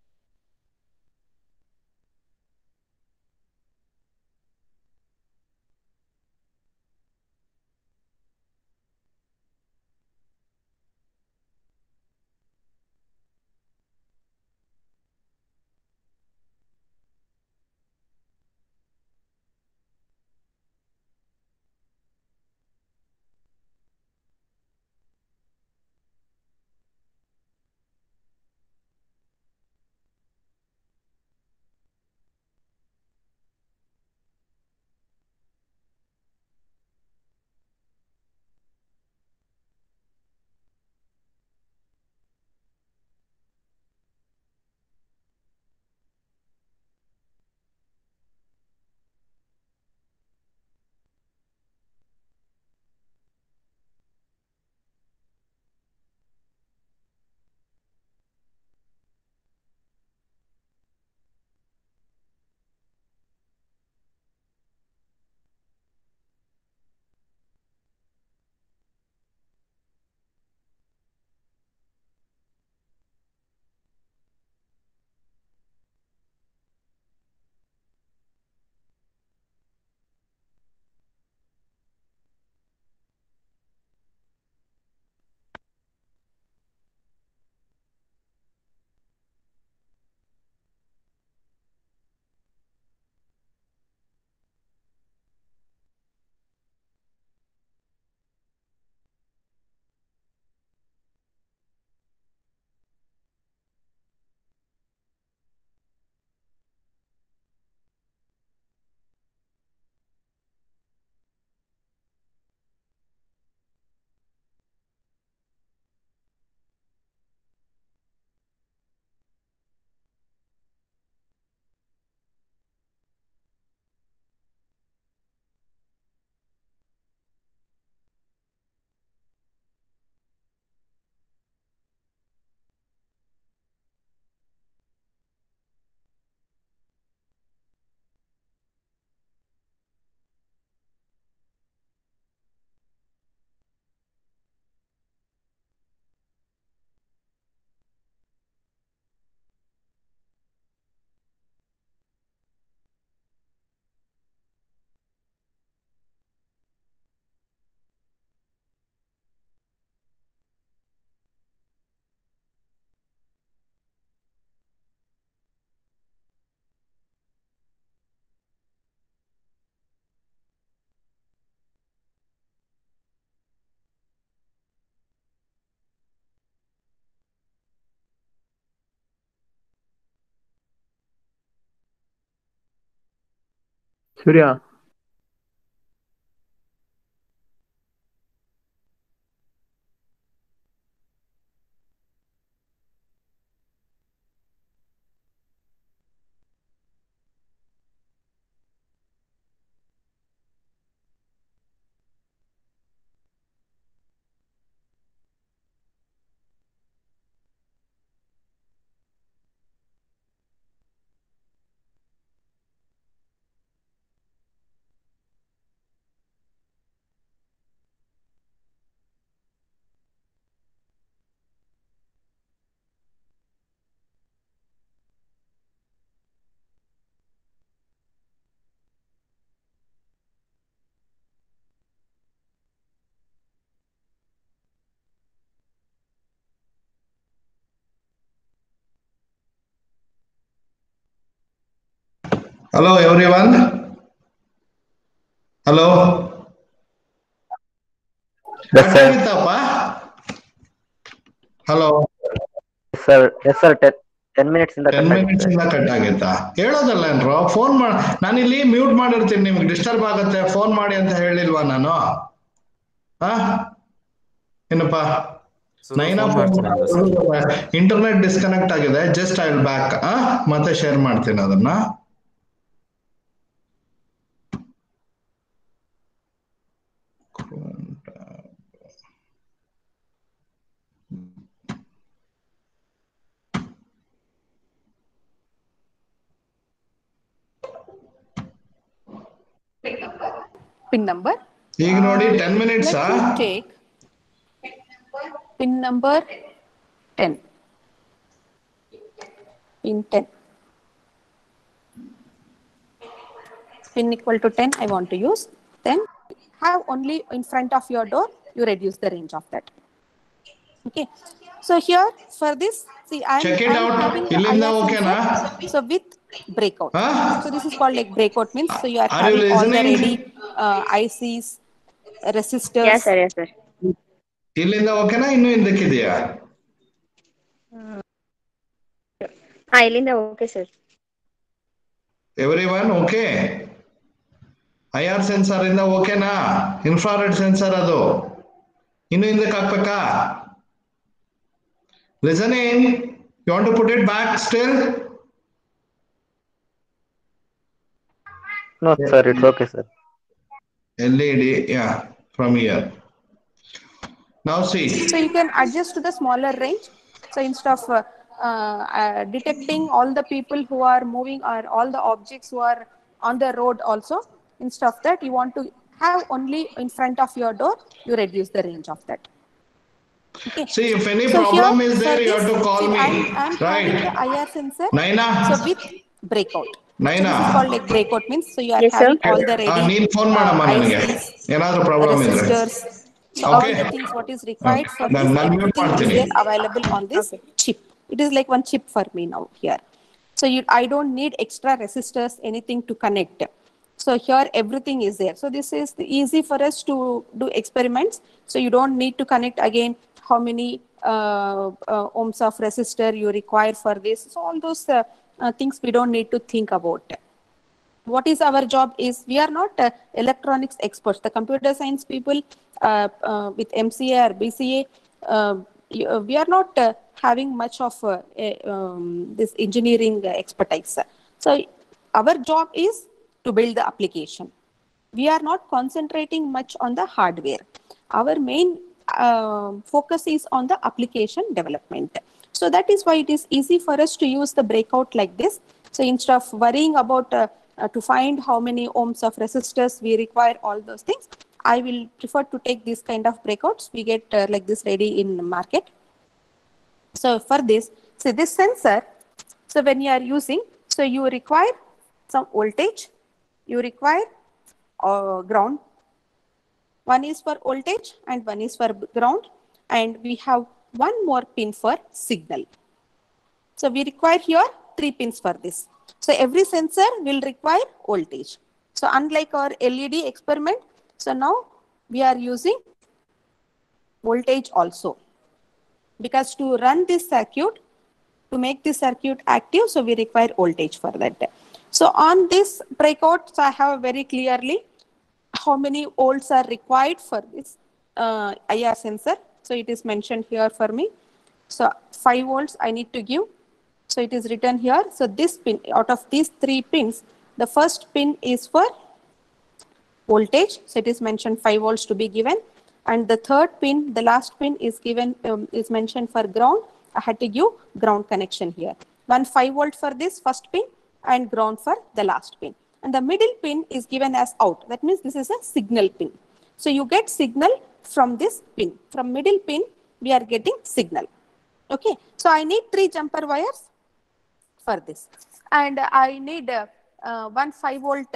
Surya. Hello, everyone. Hello. Yes, sir. Hello. Yes, sir. 10 minutes in the 10 minutes ಇಂದ ಕಟ್ ಆಗಿತ್ತಾ? ಹೇಳೋದಲ್ಲ ಏನ್ರೋ, ಫೋನ್ ಮಾಡಿ. ನಾನಿಲ್ಲಿ ಮ್ಯೂಟ್ ಮಾಡಿರ್ತೀನಿ, ನಿಮ್ಗೆ ಡಿಸ್ಟರ್ಬ್ ಆಗುತ್ತೆ, ಫೋನ್ ಮಾಡಿ ಅಂತ ಹೇಳಿಲ್ವಾ ನಾನು? ಏನಪ್ಪ? ನೈನಾ ಇಂಟರ್ನೆಟ್ ಡಿಸ್ಕನೆಕ್ಟ್ ಆಗಿದೆ, ಜಸ್ಟ್ ಐ ವಿಲ್ ಬ್ಯಾಕ್. ಮತ್ತೆ ಶೇರ್ ಮಾಡ್ತೀನಿ ಅದನ್ನ. Pin number. ಈಗ ನೋಡಿ 10 minutes. Let me take pin number 10. Pin 10. Pin equal to 10 I want to use. Then have only in front of your door, you reduce the range of that. Okay. So here for this, see I am having the IR sensor, so with breakout. So this is called like breakout means, so you are having all the ready ICs, resistors. Yes sir, yes sir. ಇಲ್ಲಿಂದ ಓಕೆನಾ, ಇನ್ನು ಹಿಂದಕ್ಕಿದೆಯಾ? ಇಲ್ಲಿಂದ okay sir. Everyone okay? IR sensor ಇಂದ ಓಕೆನಾ? Infrared sensor ಅದು. ಇನ್ನು ಹಿಂದಕ್ಕೆ ಹಾಕ್ಬೇಕಾ? Listening, you want to put it back still? No, sir, it's okay, sir. LED, yeah, from here. Now see. So you can adjust to the smaller range. So instead of detecting all the people who are moving or all the objects who are on the road also, instead of that, you want to have only in front of your door, you reduce the range of that. Okay. See, if any problem is there, you have to call me. I'm right. having the IR sensor. Naina. So with breakout. Naina. So this is called like breakout means, so you are having all the ready ನೀನ್ phone ಮಾಡಮ್ಮ ನನಗೆ ಏನಾದರೂ problem ಇದ್ರೆ. So all the things what is required for this, everything is available on this chip. It is like one chip for me now here. So I don't need extra resistors, anything to connect. So here everything is there. So this is easy for us to do experiments. So you don't need to connect again how many ohms of resistor you require for this. So all those things we don't need to think about. What is our job is, we are not electronics experts. The computer science people with MCA or BCA, we are not having much of this engineering expertise. So our job is to build the application. We are not concentrating much on the hardware. Our main focus is on the application development. So that is why it is easy for us to use the breakout like this. So instead of worrying about to find how many ohms of resistors we require, all those things, I will prefer to take this kind of breakouts. We get like this ready in the market. So for this, see this sensor, so when you are using, so you require some voltage, you require ground. One is for voltage and one is for ground, and we have one more pin for signal. So we require here 3 pins for this. So every sensor will require voltage. So unlike our LED experiment, so now we are using voltage also, because to run this circuit, to make this circuit active, so we require voltage for that. So on this breakout, so I have very clearly how many volts are required for this IR sensor. So it is mentioned here for me. So 5 volts I need to give. So it is written here. So this pin, out of these 3 pins, the first pin is for voltage. So it is mentioned 5 volts to be given. And the third pin, the last pin is given, is mentioned for ground. I had to give ground connection here. One 5 volt for this first pin and ground for the last pin. And the middle pin is given as out. That means this is a signal pin. So you get signal from this pin. From middle pin, we are getting signal. Okay. So I need 3 jumper wires for this. And I need one 5 volt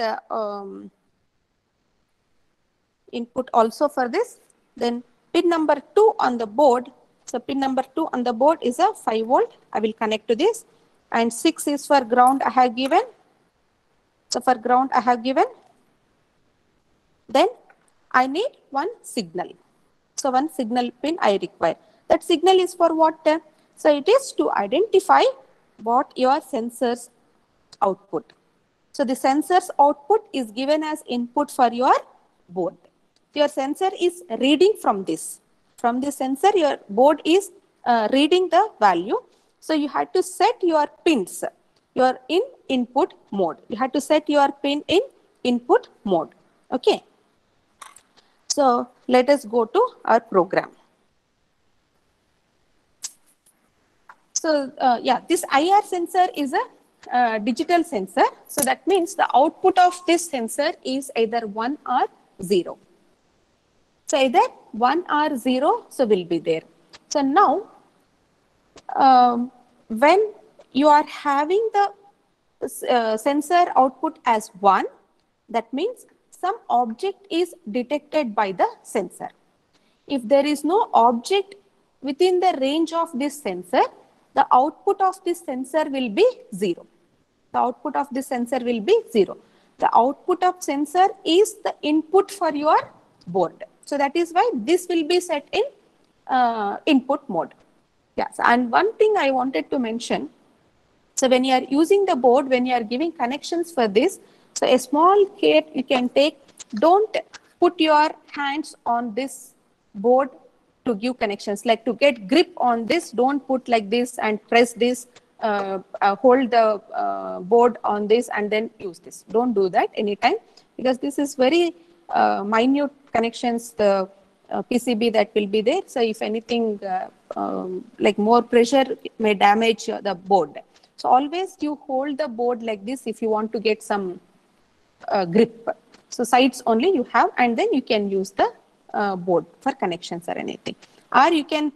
input also for this. Then pin number 2 on the board. So pin number 2 on the board is a 5 volt. I will connect to this. And 6 is for ground I have given. So for ground, I have given. Then I need one signal. So one signal pin I require. That signal is for what? So it is to identify what your sensor's output. So the sensor's output is given as input for your board. Your sensor is reading from this. From the sensor, your board is reading the value. So you had to set your pins. You are in input mode. You had to set your pin in input mode. Okay. So let us go to our program. So yeah, this IR sensor is a digital sensor. So that means the output of this sensor is either 1 or 0. So either 1 or 0, so will be there. So now, when you are having the sensor output as 1, that means some object is detected by the sensor. If there is no object within the range of this sensor, the output of this sensor will be 0. The output of this sensor will be 0. The output of sensor is the input for your board. So that is why this will be set in input mode. Yes, and one thing I wanted to mention. So when you are using the board, when you are giving connections for this, so a small care you can take. Don't put your hands on this board to give connections. Like to get grip on this, don't put like this and press this, hold the board on this and then use this. Don't do that anytime, because this is very minute connections, the PCB that will be there. So if anything like more pressure may damage the board. So always you hold the board like this if you want to get some grip. So sides only you have, and then you can use the board for connections or anything. Or you can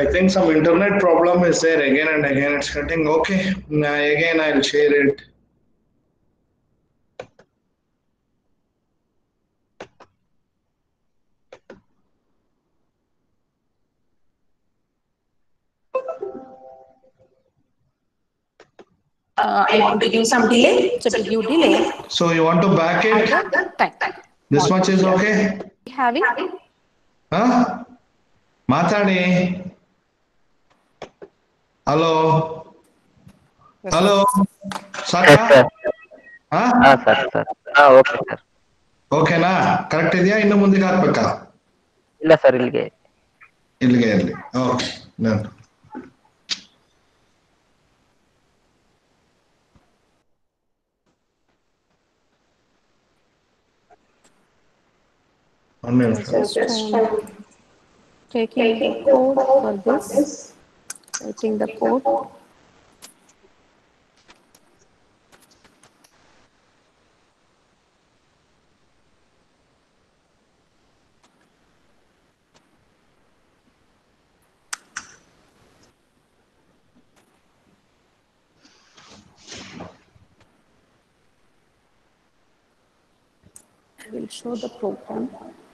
I think some internet problem is there again and again. It's cutting. Okay, now again I'll share it. I want to give some delay. So to give delay. So you want to back it? This much is okay? Having? Huh? Matadi. Hello? Hello? Saka? Huh? sir. Okay, sir. ಓಕೆನಾ correct ಇದೆಯಾ ಇನ್ನು ಮುಂದಕ್ಕೆ ಹಾಕ್ಬೇಕಾ ಇಲ್ಲ sir ಇಲ್ಲಿಗೆ ಇರಲಿ okay ನಾನು Taking the code for this, writing the code. I will show the program.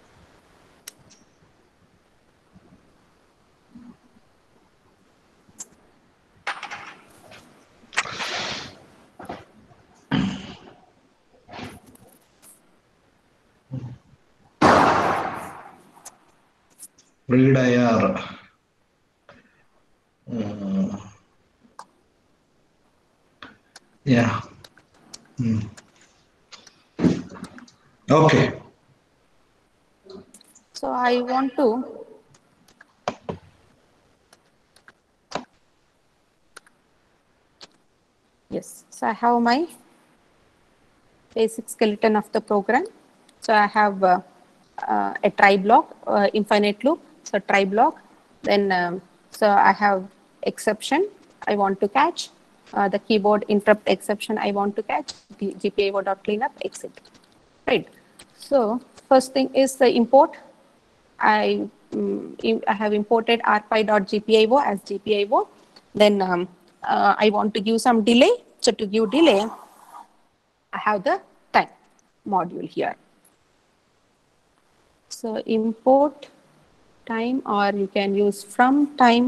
read IR. Yeah. Okay. So I want to yes. So I have my basic skeleton of the program. So I have a try block, infinite loop. So try block. Then so I have exception I want to catch. The keyboard interrupt exception I want to catch. GPIO.cleanup exit. Right. So first thing is the import. I have imported rpy.gpio as GPIO. Then I want to give some delay. So to give delay, I have the time module here. So import time, or you can use from time.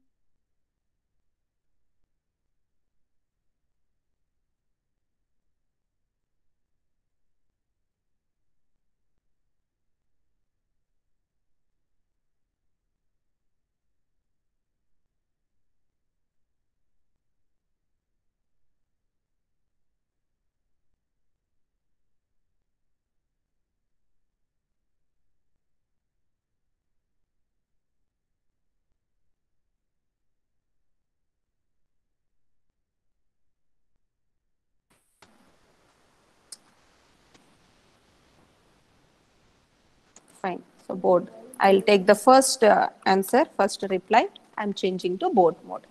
Fine. So board. I'll take the first answer, first reply. I'm changing to board mode.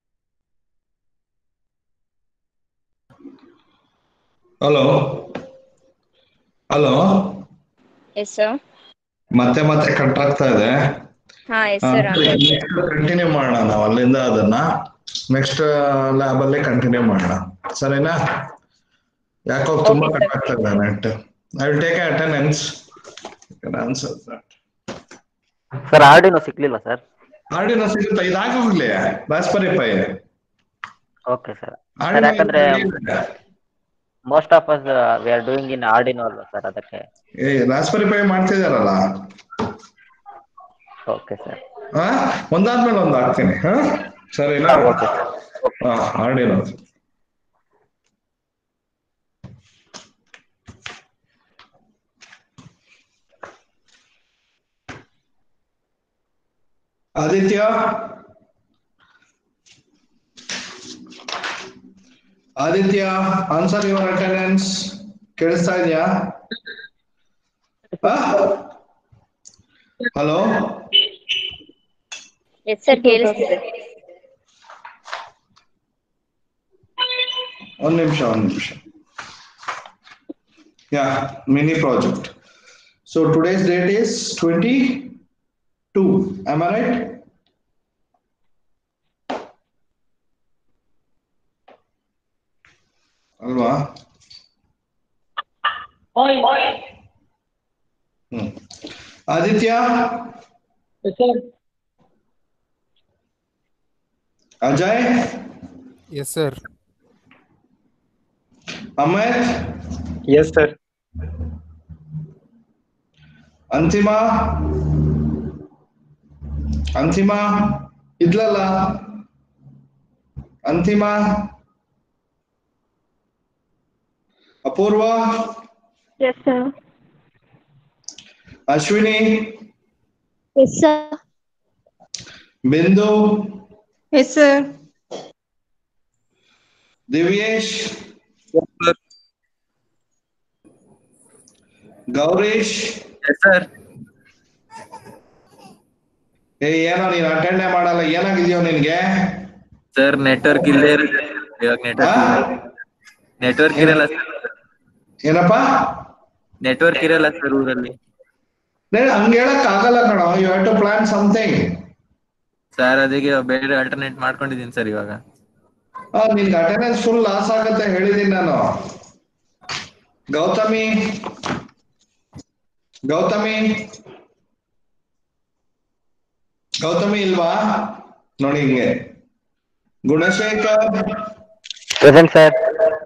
Hello. Hello, yes sir. ಮತ್ತೆ ಮತ್ತೆ cut ಆಗ್ತಾ ಇದೆ. ಹಾ yes sir. Continue ಮಾಡೋಣ ನಾವು ಅಲ್ಲಿಂದ ಅದನ್ನ next lab ಅಲ್ಲೇ ಕಂಟಿನ್ಯೂ ಮಾಡೋಣ, ಸರಿನಾ? ಯಾಕೋ ತುಂಬಾ ಕಟ್ ಆಗ್ತಾ ಇದೆ net. I will take attendance. Answer sir Arduino ಸಿಕ್ಲಿಲ್ಲ ಸರ್. ಆರ್ಡಿನೋ ಸಿಗುತ್ತೆ, ಇದಾಗಿ ಹೋಗ್ಲಿ Raspberry Pi. Okay sir. Sir ಯಾಕಂದ್ರೆ most of us we are doing in Arduino ಅಲ್ವಾ ಸರ್, ಅದಕ್ಕೆ. ರಾಸ್ಪರಿ ಪೈ ಮಾಡ್ತಿದಾರಲ್ಲ. Okay sir. ಒಂದಾದ್ಮೇಲೆ ಒಂದು ಹಾಕ್ತೀನಿ. ಸರಿನಾ? Okay sir. Arduino. Aditya, answer your attendance. ಕೇಳಿಸ್ತಾ ಇದೆಯಾ? ಹಲೋ, ಎಸ್ ಸರ್ ಕೇಳಿಸ್ತಿದೆ. ಒಂದ್ ನಿಮಿಷ. Yeah, mini project. So today's date is 22. Am I right? ಅಲ್ವಾ? Aditya, Ajay, Yes, sir. Amit, Yes, sir. Antima ಇದ್ಲಲ್ಲ, Antima, Apoorva, yes sir. Ashwini, yes sir. Bindu, yes sir. Divyesh, Gowrish, ಏನೋ ನೀನ್ ಅಟೆಂಡೇ ಮಾಡಲ್ಲ, ಏನಾಗಿದ್ಯೋ ನಿನ್ಗೆ? ಸರ್ ನೆಟ್ವರ್ಕ್ ಇಲ್ಲೇ ಇರುತ್ತೆ ಇವಾಗ. ನೆಟ್ವರ್ಕ್ ಇರಲ್ಲ ಸರ್. ಏನಪ್ಪಾ? ನೆಟ್ವರ್ಕ್ ಇರಲ್ಲ ಸರ್ ಊರಲ್ಲಿ. ಹಂಗ ಹೇಳಕ್ ಆಗಲ್ಲ ಕಣ. You have to plan something. Sir ಅದಕ್ಕೆ ಬೇರೆ ಆಲ್ಟರ್ನೇಟ್ ಮಾಡ್ಕೊಂಡಿದೀನಿ ಸರ್ ಇವಾಗ. ನಿನ್ಗೆ ಅಟೆಂಡೆನ್ಸ್ ಫುಲ್ ಲಾಸ್ ಆಗತ್ತೆ ಹೇಳಿದೀನಿ ನಾನು. ಗೌತಮಿ ಇಲ್ವಾ? ನೋಡಿ ಹಿಂಗೆ. Gunashekar present sir.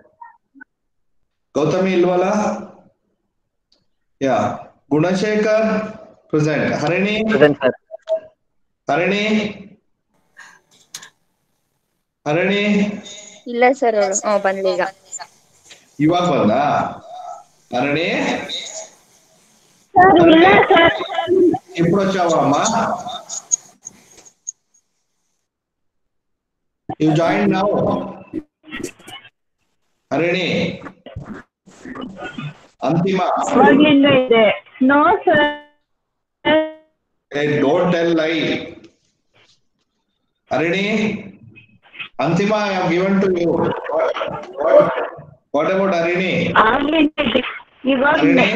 ಗೌತಮಿ ಇಲ್ವಲ್ಲ? Yeah, Gunashekar present. Harini present sir. Harini ಇಲ್ಲ ಸರ್ ಅವಳು ಬಂದ್ಲೀಗ. ಇವಾಗ ಬಂದ ಹರಿಣಿ? ಇಬ್ರು ಅಮ್ಮ. You joined now, Harini. ಅಂತಿಮ. No sir. Hey, don't tell lie. Harini, ಅಂತಿಮ I have given to you. What about Harini? Harini?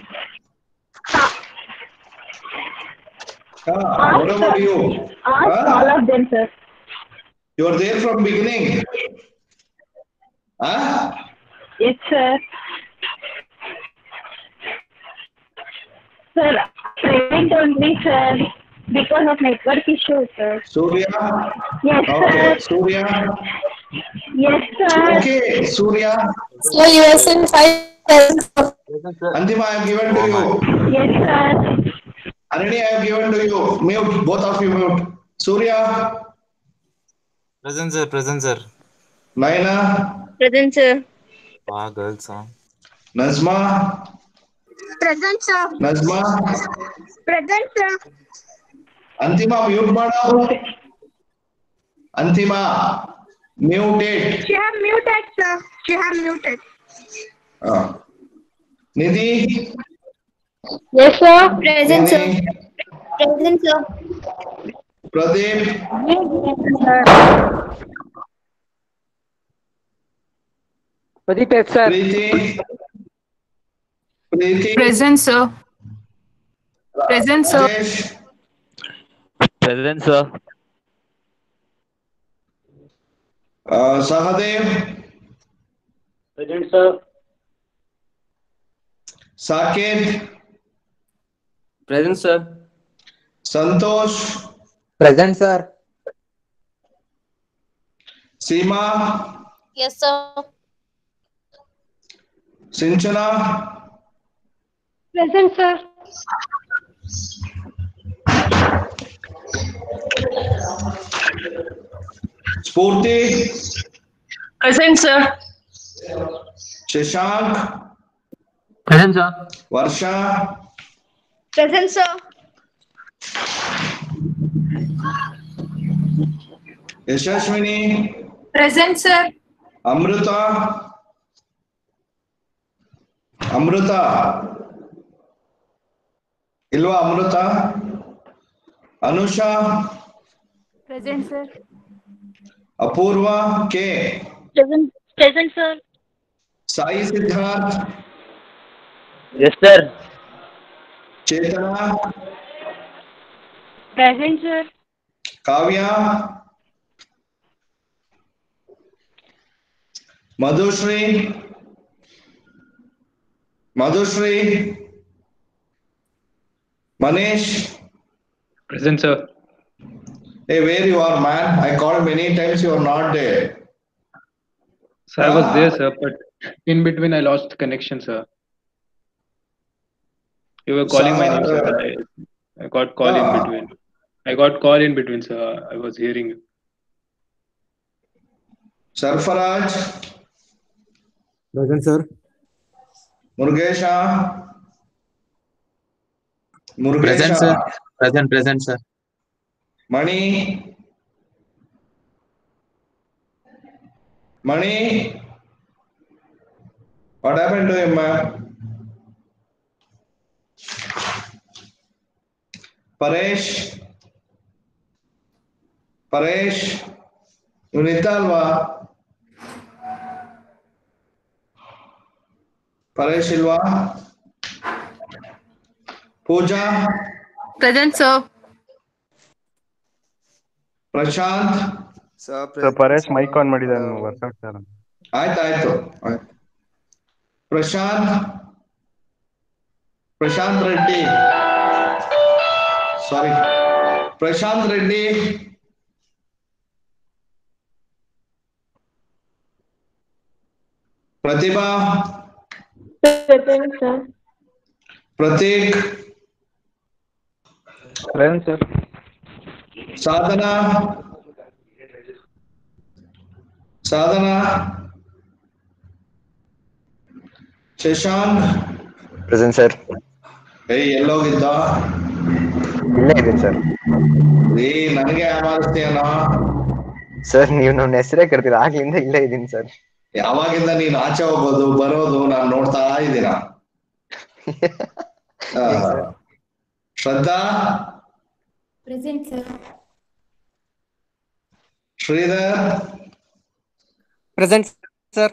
What about you? All of them sir. You are there from beginning. Yes sir. Sir, present only sir, because of network issue sir. Surya? Yes okay. sir. Surya? Yes sir. Okay, Surya. Sir, you are in 5. Antima, I have given to you. Yes sir. Harini, I have given to you. Mute, both of you mute. Surya? Present sir. Naina? Present sir. Girls song. Nazma? Present sir. Nazma? Present sir. Antima, mute mada. Antima, muted. She have muted sir. She have muted. Nidhi? Yes sir. Present sir. Present sir. Pradeep? Pradeep yes sir. Preeti? Preeti. Present, sir. Present, sir. Rajesh. Present, sir. Sahadev. Present, sir. Saket. Present, sir. Santosh. Present, sir. Seema. Yes, sir. Sinchana. Present, sir. Spurti. Present, sir. Shashank. Present, sir. Varsha. Present, sir. Yashashwini. Present, sir. Amruta. Amruta. Ilva Amruta. Anusha. Present, sir. Apurva. K. Present, sir. Sai Siddharth. Yes, sir. Chetana. Present, sir. Kavya. Madhushri. Madhushri. Manish. Present, sir. Hey, where you are, man? I called many times. You are not there. So I was there, sir, but in between I lost connection, sir. You were calling my name, sir. I got call in between. I got call in between, sir. I was hearing you. Sarfaraj. Present, sir. Murgesha. Present, sir. Present, sir. Mani. Mani. What happened to him, ma'am? Paresh. Paresh. Unitalva. Paresh Ilva. Pooja. Present, sir. Prashant. Sir, Paresh mic on ಮಾಡಿದಾನೆ workout sir. ಆಯ್ತು. ಪ್ರಶಾಂತ್ ರೆಡ್ಡಿ. ಸಾರಿ. ಪ್ರಶಾಂತ್ ರೆಡ್ಡಿ. ಪ್ರತಿಭಾ. Present, sir. Prateek. Present, sir. ಸಾಧನಾ. Shashank. Present, sir. ಎಲ್ಲೋಗಿದ್ದ? ಇಲ್ಲೇ ಇದ್ದೀನಿ sir. ನನಗೆ ಯಾವಾರಿಸ್ತೀಯನೋ? Sir ನೀವು ನನ್ನ ಹೆಸರೇ ಕರ್ತೀರ, ಆಗ್ಲಿಂದ ಇಲ್ಲೇ ಇದ್ದೀನಿ ಸರ್. ಯಾವಾಗಿಂದ ನೀನ್ ಆಚೆ ಹೋಗೋದು ಬರೋದು ನಾನು ನೋಡ್ತಾ ಇದ್ದೀನ. ಶ್ರದ್ಧಾ. Present, sir. Sridhar. Present, sir.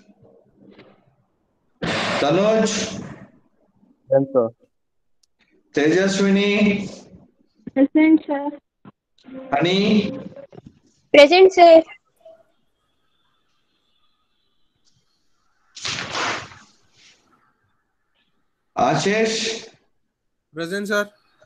Tanuj. Present, sir. Tejaswini. Present, sir. Honey. Present, sir. ಆಶೇಷ್. Present, sir.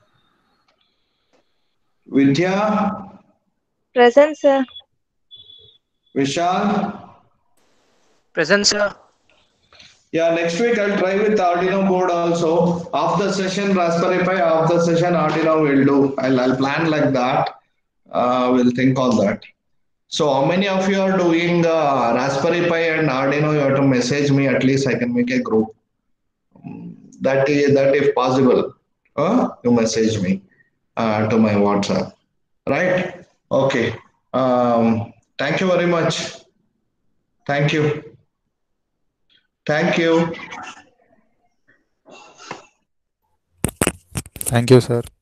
Vidya. Present, sir. Vishal. Present, sir. Yeah, next week I'll try with Arduino board also. Half the session Raspberry Pi, half the session Arduino will do. I'll plan like that. We'll think on that. So how many of you are doing Raspberry Pi and Arduino? You have to message me, at least I can make a group. That if possible, you message me to my WhatsApp. Right? Okay. Thank you very much. Thank you. Thank you, sir.